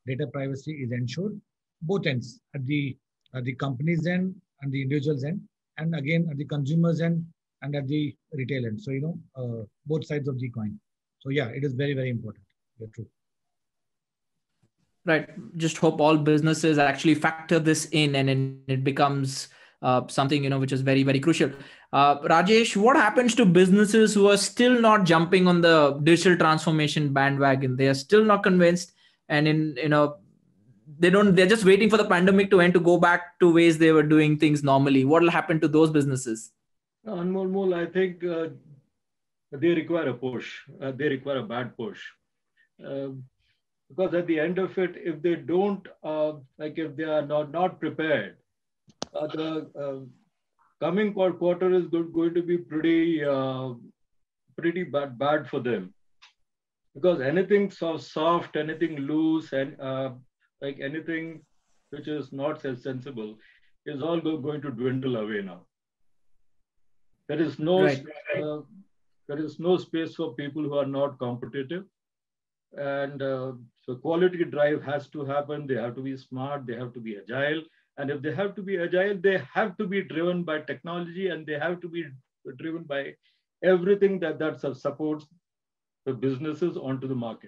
data privacy is ensured, both ends, at the at the company's end and the individual's end, and again at the consumer's end and at the retail end. So, you know, uh, both sides of the coin. So yeah, it is very, very important. You're true. Right. Just hope all businesses actually factor this in, and, and it becomes uh, something, you know, which is very, very crucial. Uh, Rajesh, what happens to businesses who are still not jumping on the digital transformation bandwagon? They are still not convinced, and in, you know, they don't, they're just waiting for the pandemic to end to go back to ways they were doing things normally. What will happen to those businesses? Anmol, I think uh, they require a push. Uh, they require a bad push. Uh, because at the end of it, if they don't, uh, like if they are not, not prepared, uh, the uh, coming quarter is good, going to be pretty, uh, pretty bad, bad for them. Because anything so soft, anything loose, and uh, like anything which is not as sensible is all go, going to dwindle away now. There is no, right. uh, there is no space for people who are not competitive. And uh, so quality drive has to happen. They have to be smart. They have to be agile. And if they have to be agile, they have to be driven by technology, and they have to be driven by everything that, that supports the businesses onto the market.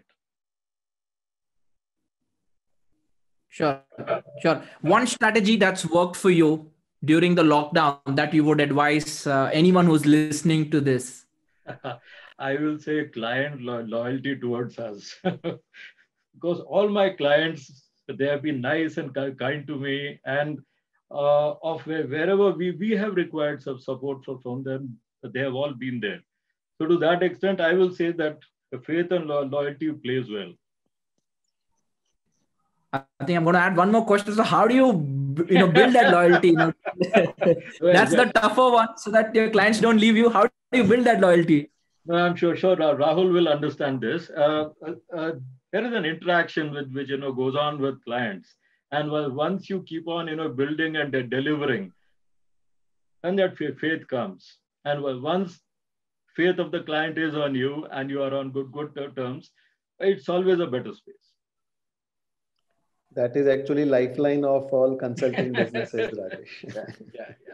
Sure, sure. One strategy that's worked for you during the lockdown that you would advise uh, anyone who's listening to this? I will say client lo loyalty towards us. Because all my clients, they have been nice and kind to me, and uh, of wherever we, we have required some support from them, they have all been there. So to that extent, I will say that faith and lo loyalty plays well. I think I'm going to add one more question. So how do you, you know, build that loyalty? You know? That's the tougher one, so that your clients don't leave you. How do you build that loyalty? No, I'm sure, sure Rahul will understand this. Uh, uh, there is an interaction with which, you know, goes on with clients. And well, once you keep on, you know, building and delivering, then that faith comes. And well, once faith of the client is on you and you are on good, good terms, it's always a better space. That is actually lifeline of all consulting businesses, Rajesh. yeah, yeah, yeah.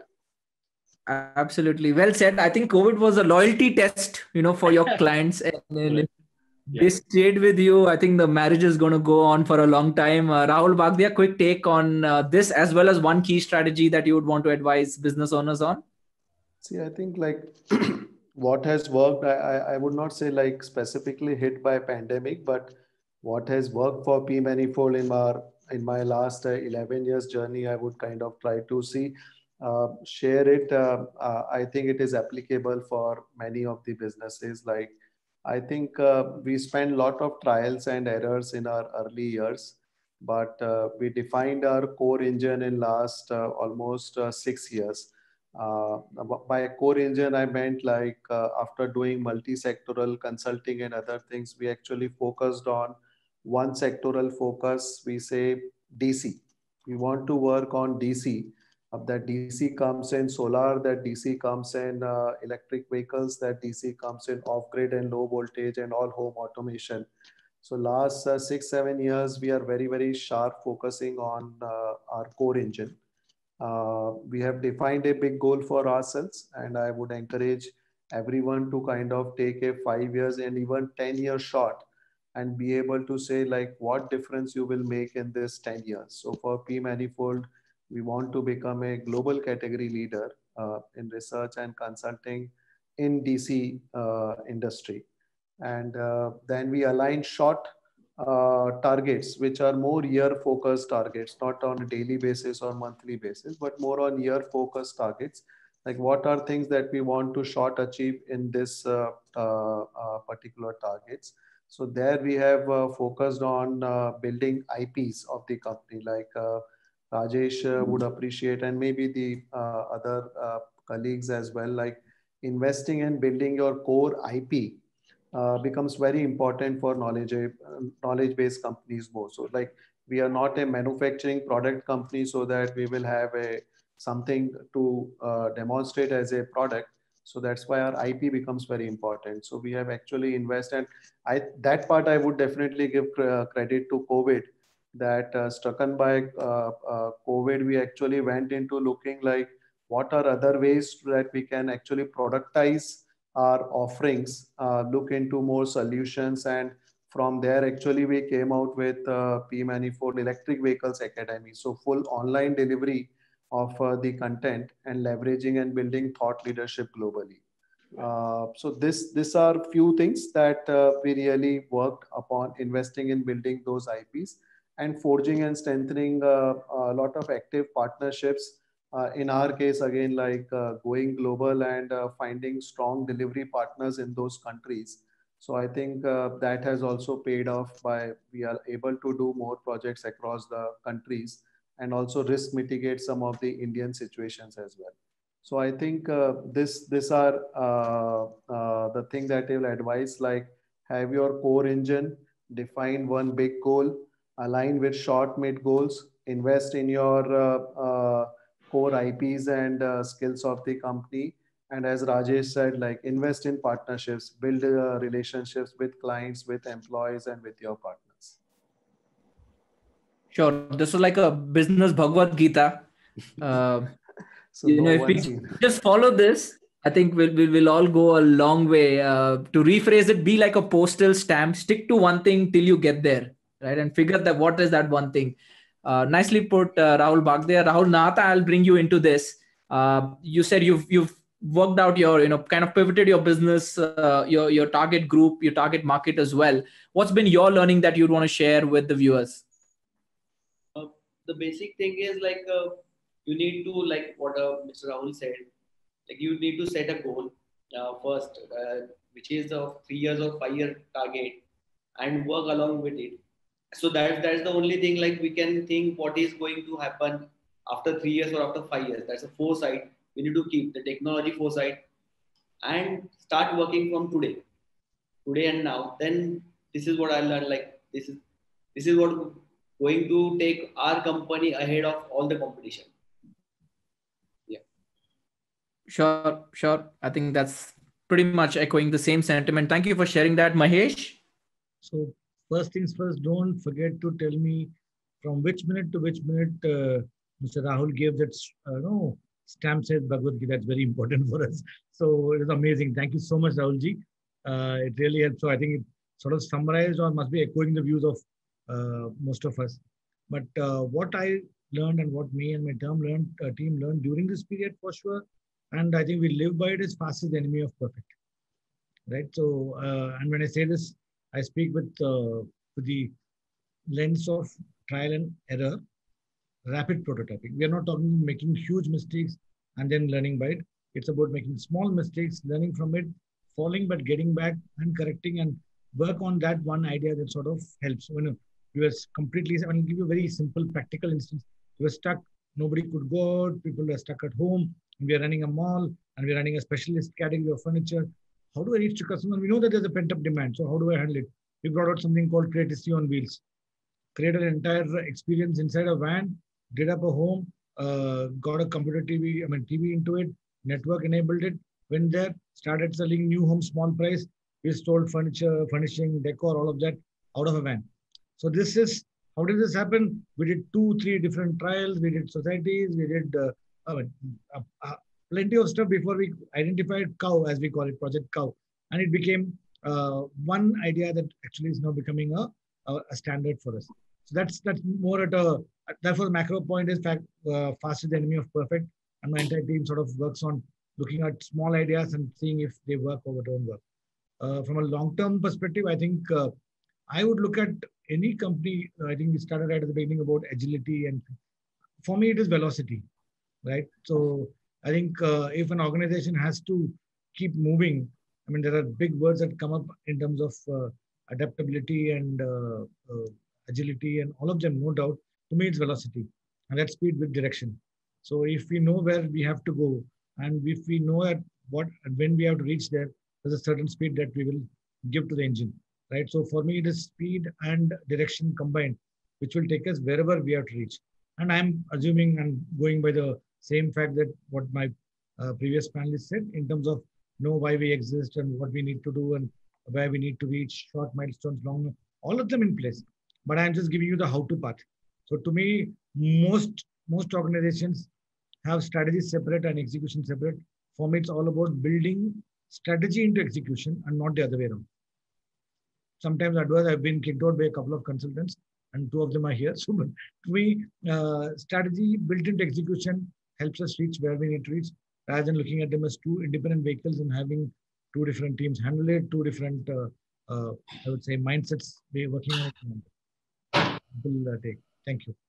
Absolutely. Well said. I think COVID was a loyalty test, you know, for your clients. And then yeah. They stayed with you. I think the marriage is going to go on for a long time. Uh, Rahul Bhagdia, quick take on uh, this, as well as one key strategy that you would want to advise business owners on. See, I think like what has worked, I, I would not say like specifically hit by pandemic, but what has worked for P Manifold in our in my last uh, eleven years journey, I would kind of try to see, uh, share it. Uh, uh, I think it is applicable for many of the businesses. Like, I think uh, we spend a lot of trials and errors in our early years, but uh, we defined our core engine in last uh, almost uh, six years. Uh, by core engine, I meant like uh, after doing multi-sectoral consulting and other things, we actually focused on one sectoral focus. We say D C. We want to work on D C. Uh, that D C comes in solar, that D C comes in uh, electric vehicles, that D C comes in off-grid and low voltage and all home automation. So last uh, six, seven years, we are very, very sharp focusing on uh, our core engine. Uh, we have defined a big goal for ourselves, and I would encourage everyone to kind of take a five years and even ten year shot and be able to say like what difference you will make in this ten years. So for P Manifold, we want to become a global category leader uh, in research and consulting in D C uh, industry. And uh, then we align short uh, targets, which are more year focused targets, not on a daily basis or monthly basis, but more on year focused targets. Like what are things that we want to short achieve in this uh, uh, uh, particular targets. So there we have uh, focused on uh, building I Ps of the company, like uh, Rajesh uh, would appreciate, and maybe the uh, other uh, colleagues as well, like investing and building your core I P uh, becomes very important for knowledge, uh, knowledge-based companies more. So like we are not a manufacturing product company so that we will have a something to uh, demonstrate as a product. So that's why our I P becomes very important. So we have actually invested. I that part I would definitely give uh, credit to COVID, that uh, strucken by uh, uh, COVID, we actually went into looking like what are other ways that we can actually productize our offerings, uh, look into more solutions. And from there, actually, we came out with uh, P Manifold Electric Vehicles Academy. So full online delivery of uh, the content and leveraging and building thought leadership globally. Uh, so this these are few things that uh, we really worked upon, investing in building those I Ps and forging and strengthening uh, a lot of active partnerships. Uh, in our case, again, like uh, going global and uh, finding strong delivery partners in those countries. So I think uh, that has also paid off by we are able to do more projects across the countries and also risk mitigate some of the Indian situations as well. So I think uh, this this are uh, uh, the thing that I will advise, like have your core engine, define one big goal, align with short mid goals, invest in your uh, uh, core I Ps and uh, skills of the company. And as Rajesh said, like invest in partnerships, build uh, relationships with clients, with employees, and with your partners. Sure, this was like a business Bhagavad Gita. Uh, so you no know, if we seen. just follow this, I think we'll, we'll, we'll all go a long way. Uh, to rephrase it, be like a postal stamp, stick to one thing till you get there, right? And figure that what is that one thing. Uh, nicely put, uh, Rahul Bhagde. Rahul Nahata, I'll bring you into this. Uh, you said you've you've worked out your, you know, kind of pivoted your business, uh, your your target group, your target market as well. What's been your learning that you'd want to share with the viewers? Uh, the basic thing is like uh, you need to, like what uh, Mister Rahul said, like you need to set a goal uh, first, uh, which is a three years or five year target, and work along with it. So that that's the only thing, like we can think what is going to happen after three years or after five years. That's a foresight we need to keep, the technology foresight, and start working from today, today and now. Then this is what I learned. Like this is this is what going to take our company ahead of all the competition. Yeah. Sure, sure. I think that's pretty much echoing the same sentiment. Thank you for sharing that, Mahesh. So first things first, don't forget to tell me from which minute to which minute uh, Mister Rahul gave that uh, no stamp says Bhagavad Gita. That's very important for us. So it is amazing. Thank you so much, Rahulji. Uh, it really helps. So I think it sort of summarized or must be echoing the views of uh, most of us. But uh, what I learned and what me and my term learned, uh, team learned during this period for sure, and I think we live by it, is fast is the enemy of perfect. Right. So, uh, and when I say this, I speak with, uh, with the lens of trial and error, rapid prototyping. We are not talking about making huge mistakes and then learning by it. It's about making small mistakes, learning from it, falling, but getting back and correcting and work on that one idea that sort of helps. When you were completely, I will give you a very simple practical instance. You were stuck, nobody could go out, people were stuck at home, and we are running a mall and we're running a specialist category of furniture. How do I reach to customers? We know that there's a pent-up demand. So how do I handle it? We brought out something called Creativity on Wheels. Created an entire experience inside a van, did up a home, uh, got a computer T V, I mean T V into it, network enabled it, went there, started selling new home small price. We sold furniture, furnishing, decor, all of that out of a van. So this is, how did this happen? We did two, three different trials. We did societies. We did uh, I mean, uh, uh, plenty of stuff before we identified COW, as we call it, Project COW. And it became uh, one idea that actually is now becoming a, a, a standard for us. So that's that's more at a, therefore the macro point is fact, uh, fast is the enemy of perfect. And my entire team sort of works on looking at small ideas and seeing if they work or don't work. Uh, from a long-term perspective, I think uh, I would look at any company. I think we started right at the beginning about agility, and for me, it is velocity, right? So I think uh, if an organization has to keep moving, I mean, there are big words that come up in terms of uh, adaptability and uh, uh, agility and all of them, no doubt. To me, it's velocity, and that's speed with direction. So if we know where we have to go, and if we know at what and when we have to reach there, there's a certain speed that we will give to the engine, right? So for me, it is speed and direction combined, which will take us wherever we have to reach. And I'm assuming and going by the same fact that what my uh, previous panelists said in terms of know why we exist and what we need to do and where we need to reach, short milestones, long, all of them in place. but I'm just giving you the how-to path. So to me, most most organizations have strategy separate and execution separate. For me, it's all about building strategy into execution and not the other way around. Sometimes advice I've been kicked out by a couple of consultants, and two of them are here. So to me, uh, strategy built into execution helps us reach where we need to reach, rather than looking at them as two independent vehicles and having two different teams handle it, two different, uh, uh, I would say, mindsets we're working on it. Will uh, take. Thank you.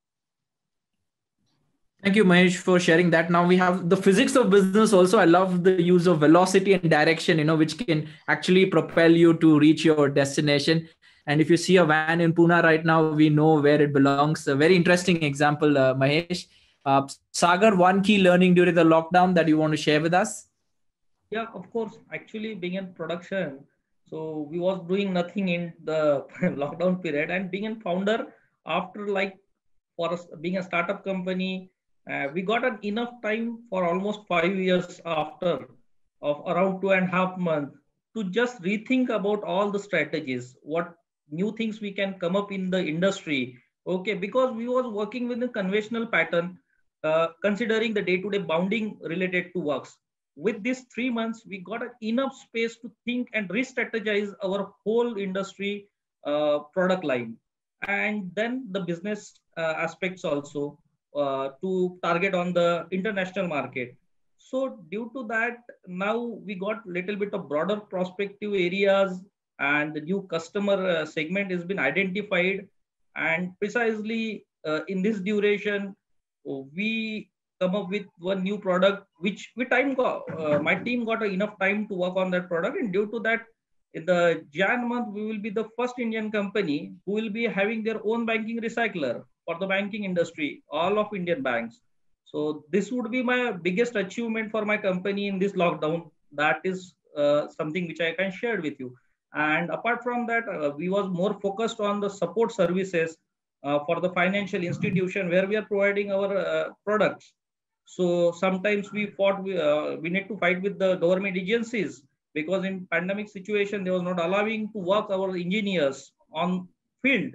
Thank you, Mahesh, for sharing that. Now we have the physics of business also. I love the use of velocity and direction, you know, which can actually propel you to reach your destination. And if you see a van in Pune right now, we know where it belongs. A very interesting example, uh, Mahesh. Uh, Sagar, one key learning during the lockdown that you want to share with us? Yeah, of course. Actually, being in production, so we was doing nothing in the lockdown period, and being a founder after like for us, being a startup company, uh, we got an enough time for almost five years after of around two and a half months to just rethink about all the strategies, what new things we can come up in the industry. Okay, because we was working with a conventional pattern, uh, considering the day-to-day bounding related to works. With these three months, we got enough space to think and re-strategize our whole industry uh, product line, and then the business uh, aspects also uh, to target on the international market. So due to that, now we got little bit of broader prospective areas, and the new customer uh, segment has been identified, and precisely uh, in this duration we come up with one new product which we time got, uh, my team got enough time to work on that product, and due to that in the Jan month we will be the first Indian company who will be having their own banking recycler for the banking industry, all of Indian banks. So this would be my biggest achievement for my company in this lockdown. That is uh, something which I can share with you. And apart from that, uh, we was more focused on the support services uh, for the financial institution where we are providing our uh, products. So sometimes we fought, we, uh, we need to fight with the government agencies, because in pandemic situation, they was not allowing to work our engineers on field.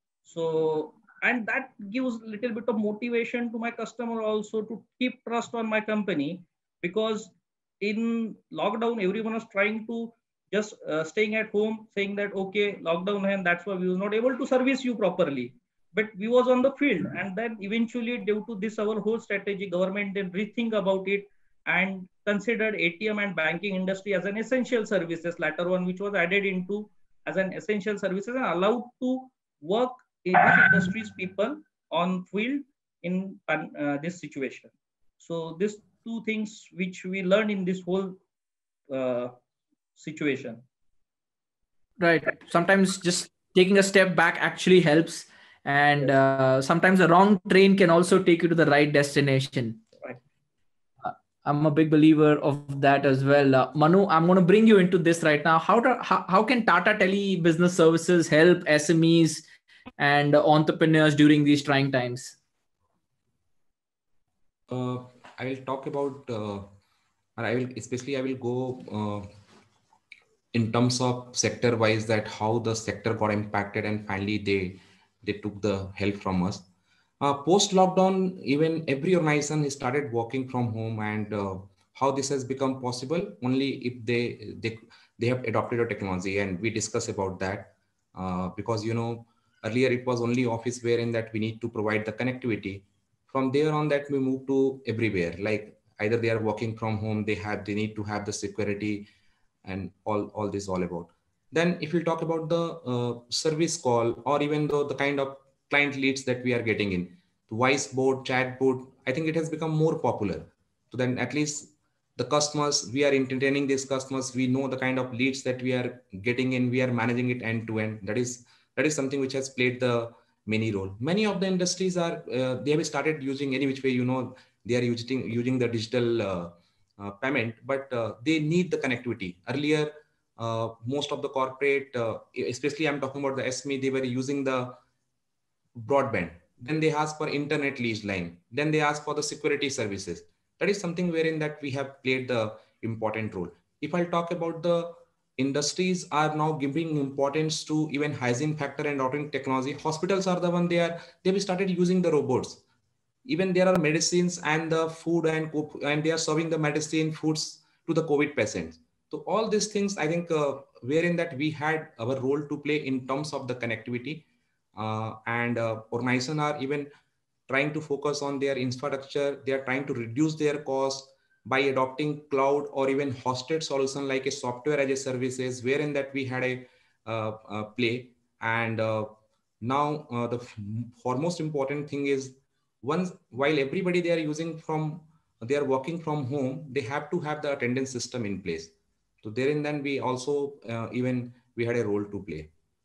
So, and that gives a little bit of motivation to my customer also to keep trust on my company, because in lockdown, everyone was trying to just uh, staying at home, saying that, okay, lockdown, and that's why we was not able to service you properly. But we was on the field, and then eventually due to this, our whole strategy, government then rethink about it and considered A T M and banking industry as an essential services, latter one, which was added into as an essential services and allowed to work in this industry's people on field in uh, this situation. So these two things which we learned in this whole uh, situation. Right. Sometimes just taking a step back actually helps. And yes. uh, sometimes the wrong train can also take you to the right destination. Right. Uh, I'm a big believer of that as well. Uh, Manu, I'm going to bring you into this right now. How, do, how, how can Tata Tele Business Services help S M Es and entrepreneurs during these trying times? Uh, I will talk about, uh, I will especially I will go uh, in terms of sector wise, that how the sector got impacted and finally they they took the help from us. Uh, post lockdown, even every organization started working from home, and uh, how this has become possible only if they they they have adopted a technology, and we discuss about that uh, because you know earlier it was only office wherein that we need to provide the connectivity. From there on, that we move to everywhere, like either they are working from home, they have they need to have the security and all all this all about. Then if you talk about the uh, service call, or even though the kind of client leads that we are getting in, the voice board, chat board, I think it has become more popular. So then at least the customers, we are entertaining these customers, we know the kind of leads that we are getting in, we are managing it end to end. That is that is something which has played the many role. Many of the industries are uh, they have started using any which way, you know, they are using using the digital uh, uh, payment, but uh, they need the connectivity. Earlier, uh, most of the corporate, uh, especially I'm talking about the S M E, they were using the broadband. Then they ask for internet lease line. Then they ask for the security services. That is something wherein that we have played the important role. If I talk about the industries are now giving importance to even hygiene factor and ordering technology. Hospitals are the one they are, they've started using the robots. Even there are medicines and the food and, and they are serving the medicine foods to the COVID patients. So all these things, I think, uh, wherein that we had our role to play in terms of the connectivity, uh, and uh, organizations are even trying to focus on their infrastructure. They are trying to reduce their cost by adopting cloud or even hosted solution like a software as a services, wherein that we had a uh, uh, play. And uh, now uh, the foremost important thing is, once while everybody they are using from, they are working from home, they have to have the attendance system in place. So therein then we also uh, even we had a role to play.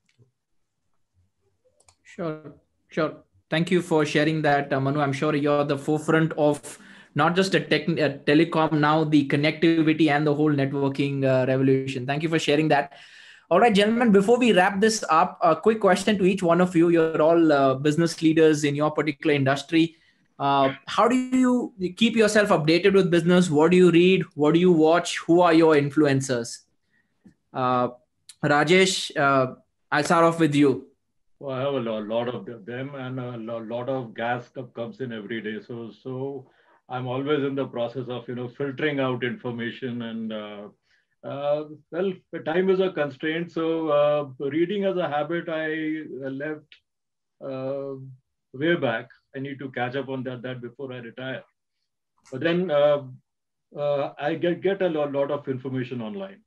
Sure, sure. Thank you for sharing that, uh, Manu. I'm sure you're the forefront of not just a, tech, a telecom, now the connectivity and the whole networking uh, revolution. Thank you for sharing that. All right, gentlemen, before we wrap this up, a quick question to each one of you. You're all uh, business leaders in your particular industry. Uh, how do you keep yourself updated with business? What do you read? What do you watch? Who are your influencers? Uh, Rajesh, uh, I'll start off with you. Well, I have a lot, lot of them, and a lot of gas comes in every day. So, so I'm always in the process of, you know, filtering out information. And uh, uh, well, the time is a constraint. So, uh, reading as a habit, I left uh, way back. I need to catch up on that that before I retire. But then uh, uh, I get get a lot, lot of information online.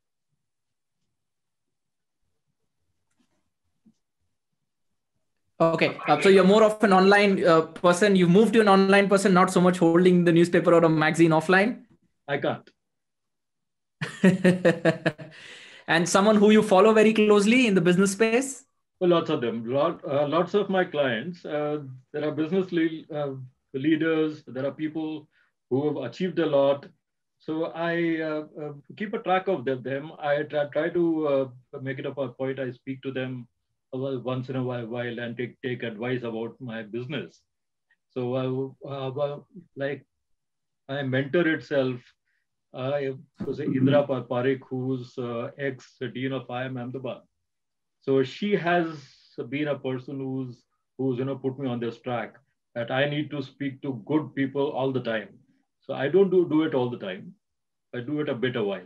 Okay, uh, so you're more of an online uh, person. You've moved to an online person, not so much holding the newspaper or a magazine offline. I can't. And someone who you follow very closely in the business space? Well, lots of them. Lot, uh, lots of my clients. Uh, there are business le uh, leaders. There are people who have achieved a lot. So I uh, uh, keep a track of them. I try, try to uh, make it a point. I speak to them once in a while and take, take advice about my business. So uh, uh, like my mentor itself, uh, was Indra Parekh, who's uh, ex-dean of I I M Ahmedabad. So she has been a person who's, who's you know, put me on this track that I need to speak to good people all the time. So I don't do, do it all the time. I do it a bit a while.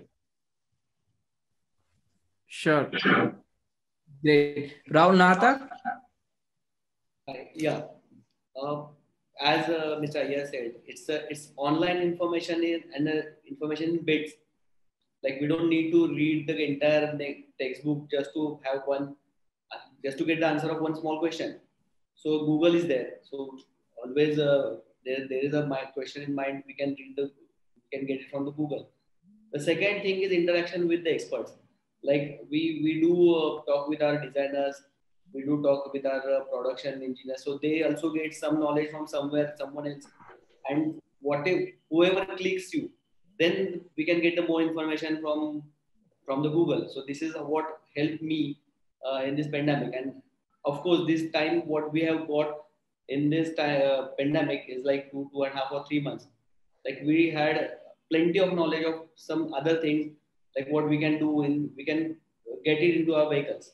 Sure. Great. Rahul Nahata? Yeah. Uh, as uh, Mister Iyer said, it's uh, it's online information in, and uh, information in bits. Like we don't need to read the entire textbook just to have one, just to get the answer of one small question. So Google is there. So always uh, there, there is a my question in mind. We can read the, we can get it from the Google. The second thing is interaction with the experts. Like we, we do uh, talk with our designers, we do talk with our uh, production engineers. So they also get some knowledge from somewhere, someone else. And whatever, whoever clicks you, then we can get the more information from, from the Google. So this is what helped me uh, in this pandemic. And of course, this time, what we have got in this time, uh, pandemic is like two, two and a half or three months. Like we had plenty of knowledge of some other things, like what we can do in, we can get it into our vehicles.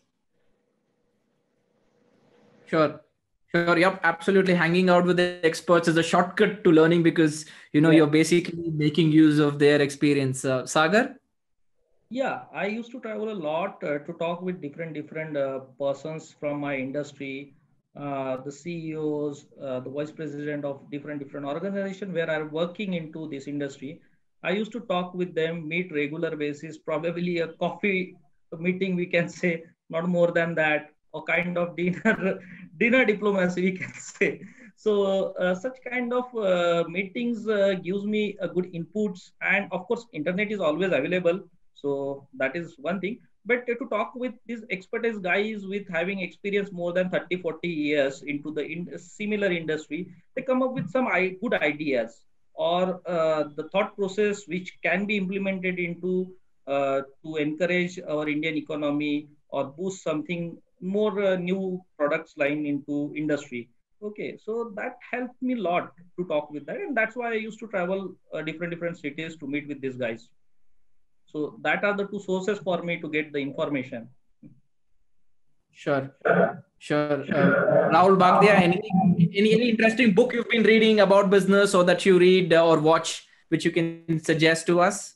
Sure. Sure. Yep. Absolutely. Hanging out with the experts is a shortcut to learning because, you know, yeah. you're basically making use of their experience. Uh, Sagar? Yeah, I used to travel a lot uh, to talk with different, different uh, persons from my industry, uh, the C E Os, uh, the vice president of different, different organizations where I'm working into this industry. I used to talk with them, meet regular basis, probably a coffee meeting, we can say, not more than that, or kind of dinner, dinner diplomacy, we can say. So uh, such kind of uh, meetings uh, gives me a good inputs. And of course, internet is always available. So that is one thing. But to talk with these expertise guys with having experience more than thirty, forty years into the in similar industry, they come up with some good ideas or uh, the thought process which can be implemented into uh, to encourage our Indian economy or boost something more uh, new products line into industry. Okay, so that helped me a lot to talk with that. And that's why I used to travel uh, different, different cities to meet with these guys. So that are the two sources for me to get the information. Sure, sure. Uh, Rahul Bhagdia, any, any any interesting book you've been reading about business or that you read or watch, which you can suggest to us?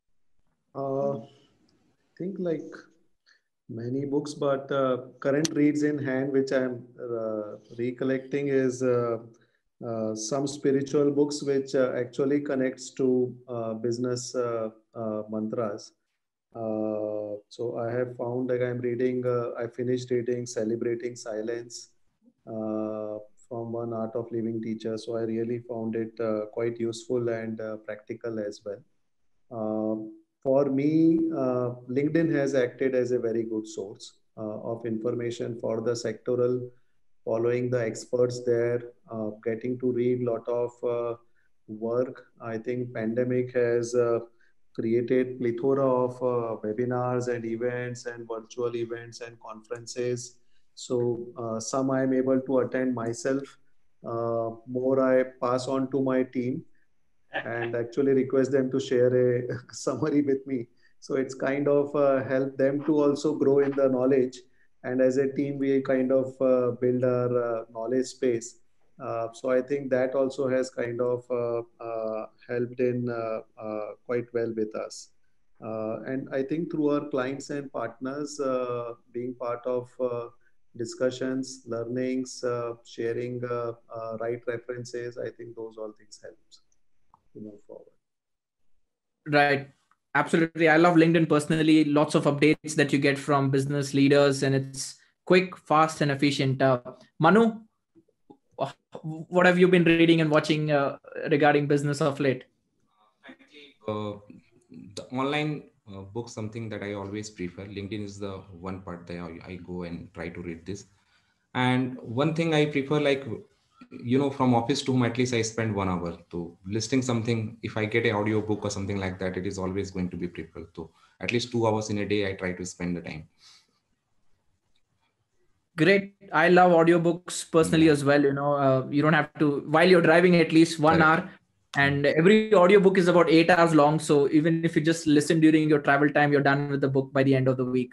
Uh, I think like many books, but uh, current reads in hand, which I'm uh, recollecting, is uh, uh, some spiritual books which uh, actually connects to uh, business uh, uh, mantras. Uh, so I have found that I'm reading, uh, I finished reading Celebrating Silence uh, from one Art of Living teacher. So I really found it uh, quite useful and uh, practical as well. Uh, for me, uh, LinkedIn has acted as a very good source uh, of information for the sectoral, following the experts there, uh, getting to read a lot of uh, work. I think pandemic has uh, created plethora of uh, webinars and events and virtual events and conferences. So uh, some I'm able to attend myself. Uh, more I pass on to my team and actually request them to share a summary with me. So it's kind of uh, help them to also grow in the knowledge. And as a team, we kind of uh, build our uh, knowledge space. Uh, so I think that also has kind of uh, uh, helped in uh, uh, quite well with us. Uh, and I think through our clients and partners, uh, being part of uh, discussions, learnings, uh, sharing uh, uh, right references, I think those all things helps to move forward. Right. Absolutely. I love LinkedIn personally. Lots of updates that you get from business leaders, and it's quick, fast, and efficient. Uh, Manu, what have you been reading and watching uh, regarding business of late? Frankly, uh, the online uh, book, something that I always prefer. LinkedIn is the one part that I, I go and try to read this. And one thing I prefer, like, you know, from office to home, at least I spend one hour to listening something. If I get an audio book or something like that, it is always going to be preferred. So at least two hours in a day, I try to spend the time. Great. I love audiobooks personally yeah. as well. You know, uh, you don't have to, while you're driving, at least one Correct. hour. And every audiobook is about eight hours long. So even if you just listen during your travel time, you're done with the book by the end of the week.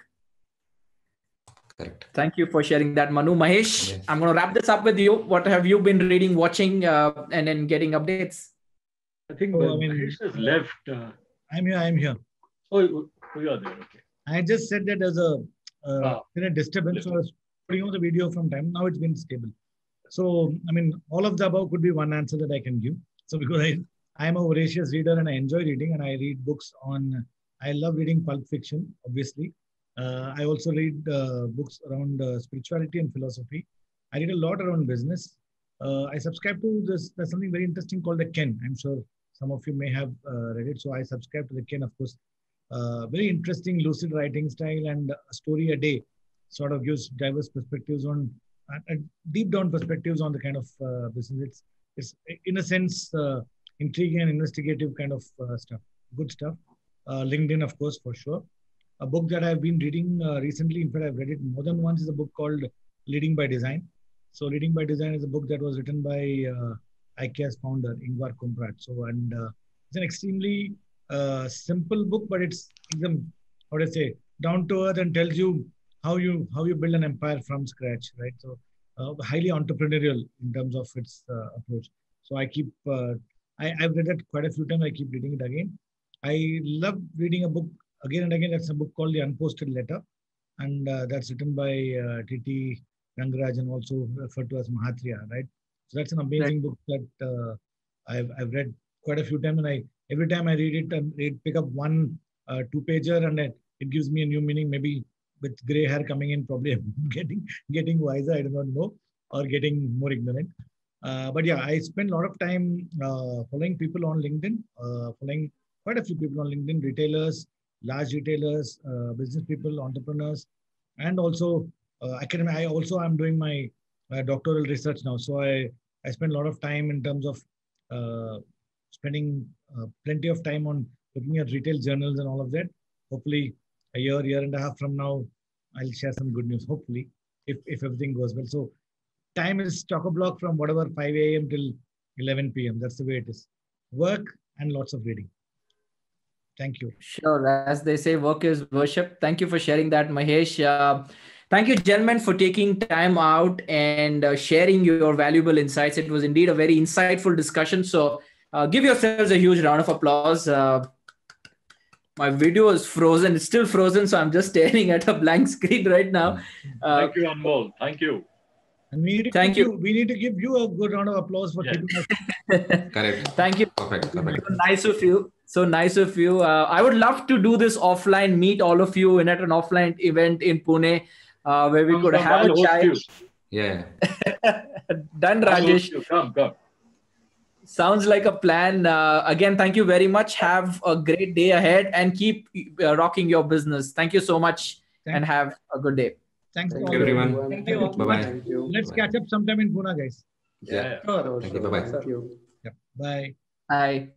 Correct. Thank you for sharing that, Manu. Mahesh, yes. I'm going to wrap this up with you. What have you been reading, watching, uh, and then getting updates? I think oh, I mean, Mahesh has left. Uh... I'm here. I'm here. Oh, you are there. Okay. I just said that there's a, uh, ah. a disturbance. So I was putting on the video from time. Now it's been stable. So, I mean, all of the above could be one answer that I can give. So because I, I'm a voracious reader and I enjoy reading and I read books on, I love reading pulp fiction, obviously. Uh, I also read uh, books around uh, spirituality and philosophy. I read a lot around business. Uh, I subscribe to this. There's something very interesting called the Ken. I'm sure some of you may have uh, read it. So I subscribe to the Ken, of course. Uh, very interesting lucid writing style and a story a day sort of gives diverse perspectives on, uh, deep down perspectives on the kind of uh, business. It's, it's in a sense, uh, intriguing and investigative kind of uh, stuff. Good stuff. Uh, LinkedIn, of course, for sure. A book that I've been reading uh, recently, in fact, I've read it more than once, is a book called Leading by Design. So Leading by Design is a book that was written by uh, IKEA's founder, Ingvar Kamprad. So, and uh, it's an extremely uh, simple book, but it's, um, how do I say, down to earth and tells you how you how you build an empire from scratch, right? So uh, highly entrepreneurial in terms of its uh, approach. So I keep, uh, I, I've read it quite a few times. I keep reading it again. I love reading a book again and again. That's a book called The Unposted Letter. And uh, that's written by uh, T T Rangarajan, also referred to as Mahatriya, right? So that's an amazing right. book that uh, I've, I've read quite a few times. And I every time I read it, and read, pick up one uh, two-pager and it, it gives me a new meaning. Maybe with gray hair coming in, probably I'm getting, getting wiser, I do not know, or getting more ignorant. Uh, but yeah, I spend a lot of time uh, following people on LinkedIn, uh, following quite a few people on LinkedIn, retailers, large retailers, uh, business people, entrepreneurs, and also uh, academic. I also am doing my uh, doctoral research now. So I, I spend a lot of time in terms of uh, spending uh, plenty of time on looking at retail journals and all of that. Hopefully a year, year and a half from now, I'll share some good news, hopefully, if, if everything goes well. So time is chock-a-block from whatever five A M till eleven P M That's the way it is. Work and lots of reading. Thank you. Sure. As they say, work is worship. Thank you for sharing that, Mahesh. Uh, thank you, gentlemen, for taking time out and uh, sharing your valuable insights. It was indeed a very insightful discussion. So uh, give yourselves a huge round of applause. Uh, my video is frozen. It's still frozen. So I'm just staring at a blank screen right now. Uh, Thank you, Anmol. Thank you. And we need to Thank you. you. We need to give you a good round of applause for Yeah. keeping us. Correct. Thank you. Perfect. Perfect. So nice of you. So nice of you. Uh, I would love to do this offline, meet all of you in at an offline event in Pune uh, where we Come, could come, have I'll a host chai. you. Yeah. Done, I'll host Rajesh. you. Come, come. Sounds like a plan. Uh, again, thank you very much. Have a great day ahead and keep uh, rocking your business. Thank you so much Thank and have a good day. Thanks to Thank all you, of you. everyone. Thank you. Thank you. Bye-bye. Thank you. Let's Bye-bye. catch up sometime in Pune, guys. Yeah. Yeah. Sure. Sure, Thank you. sure. Bye-bye. Thank you. Yeah. Bye. Bye.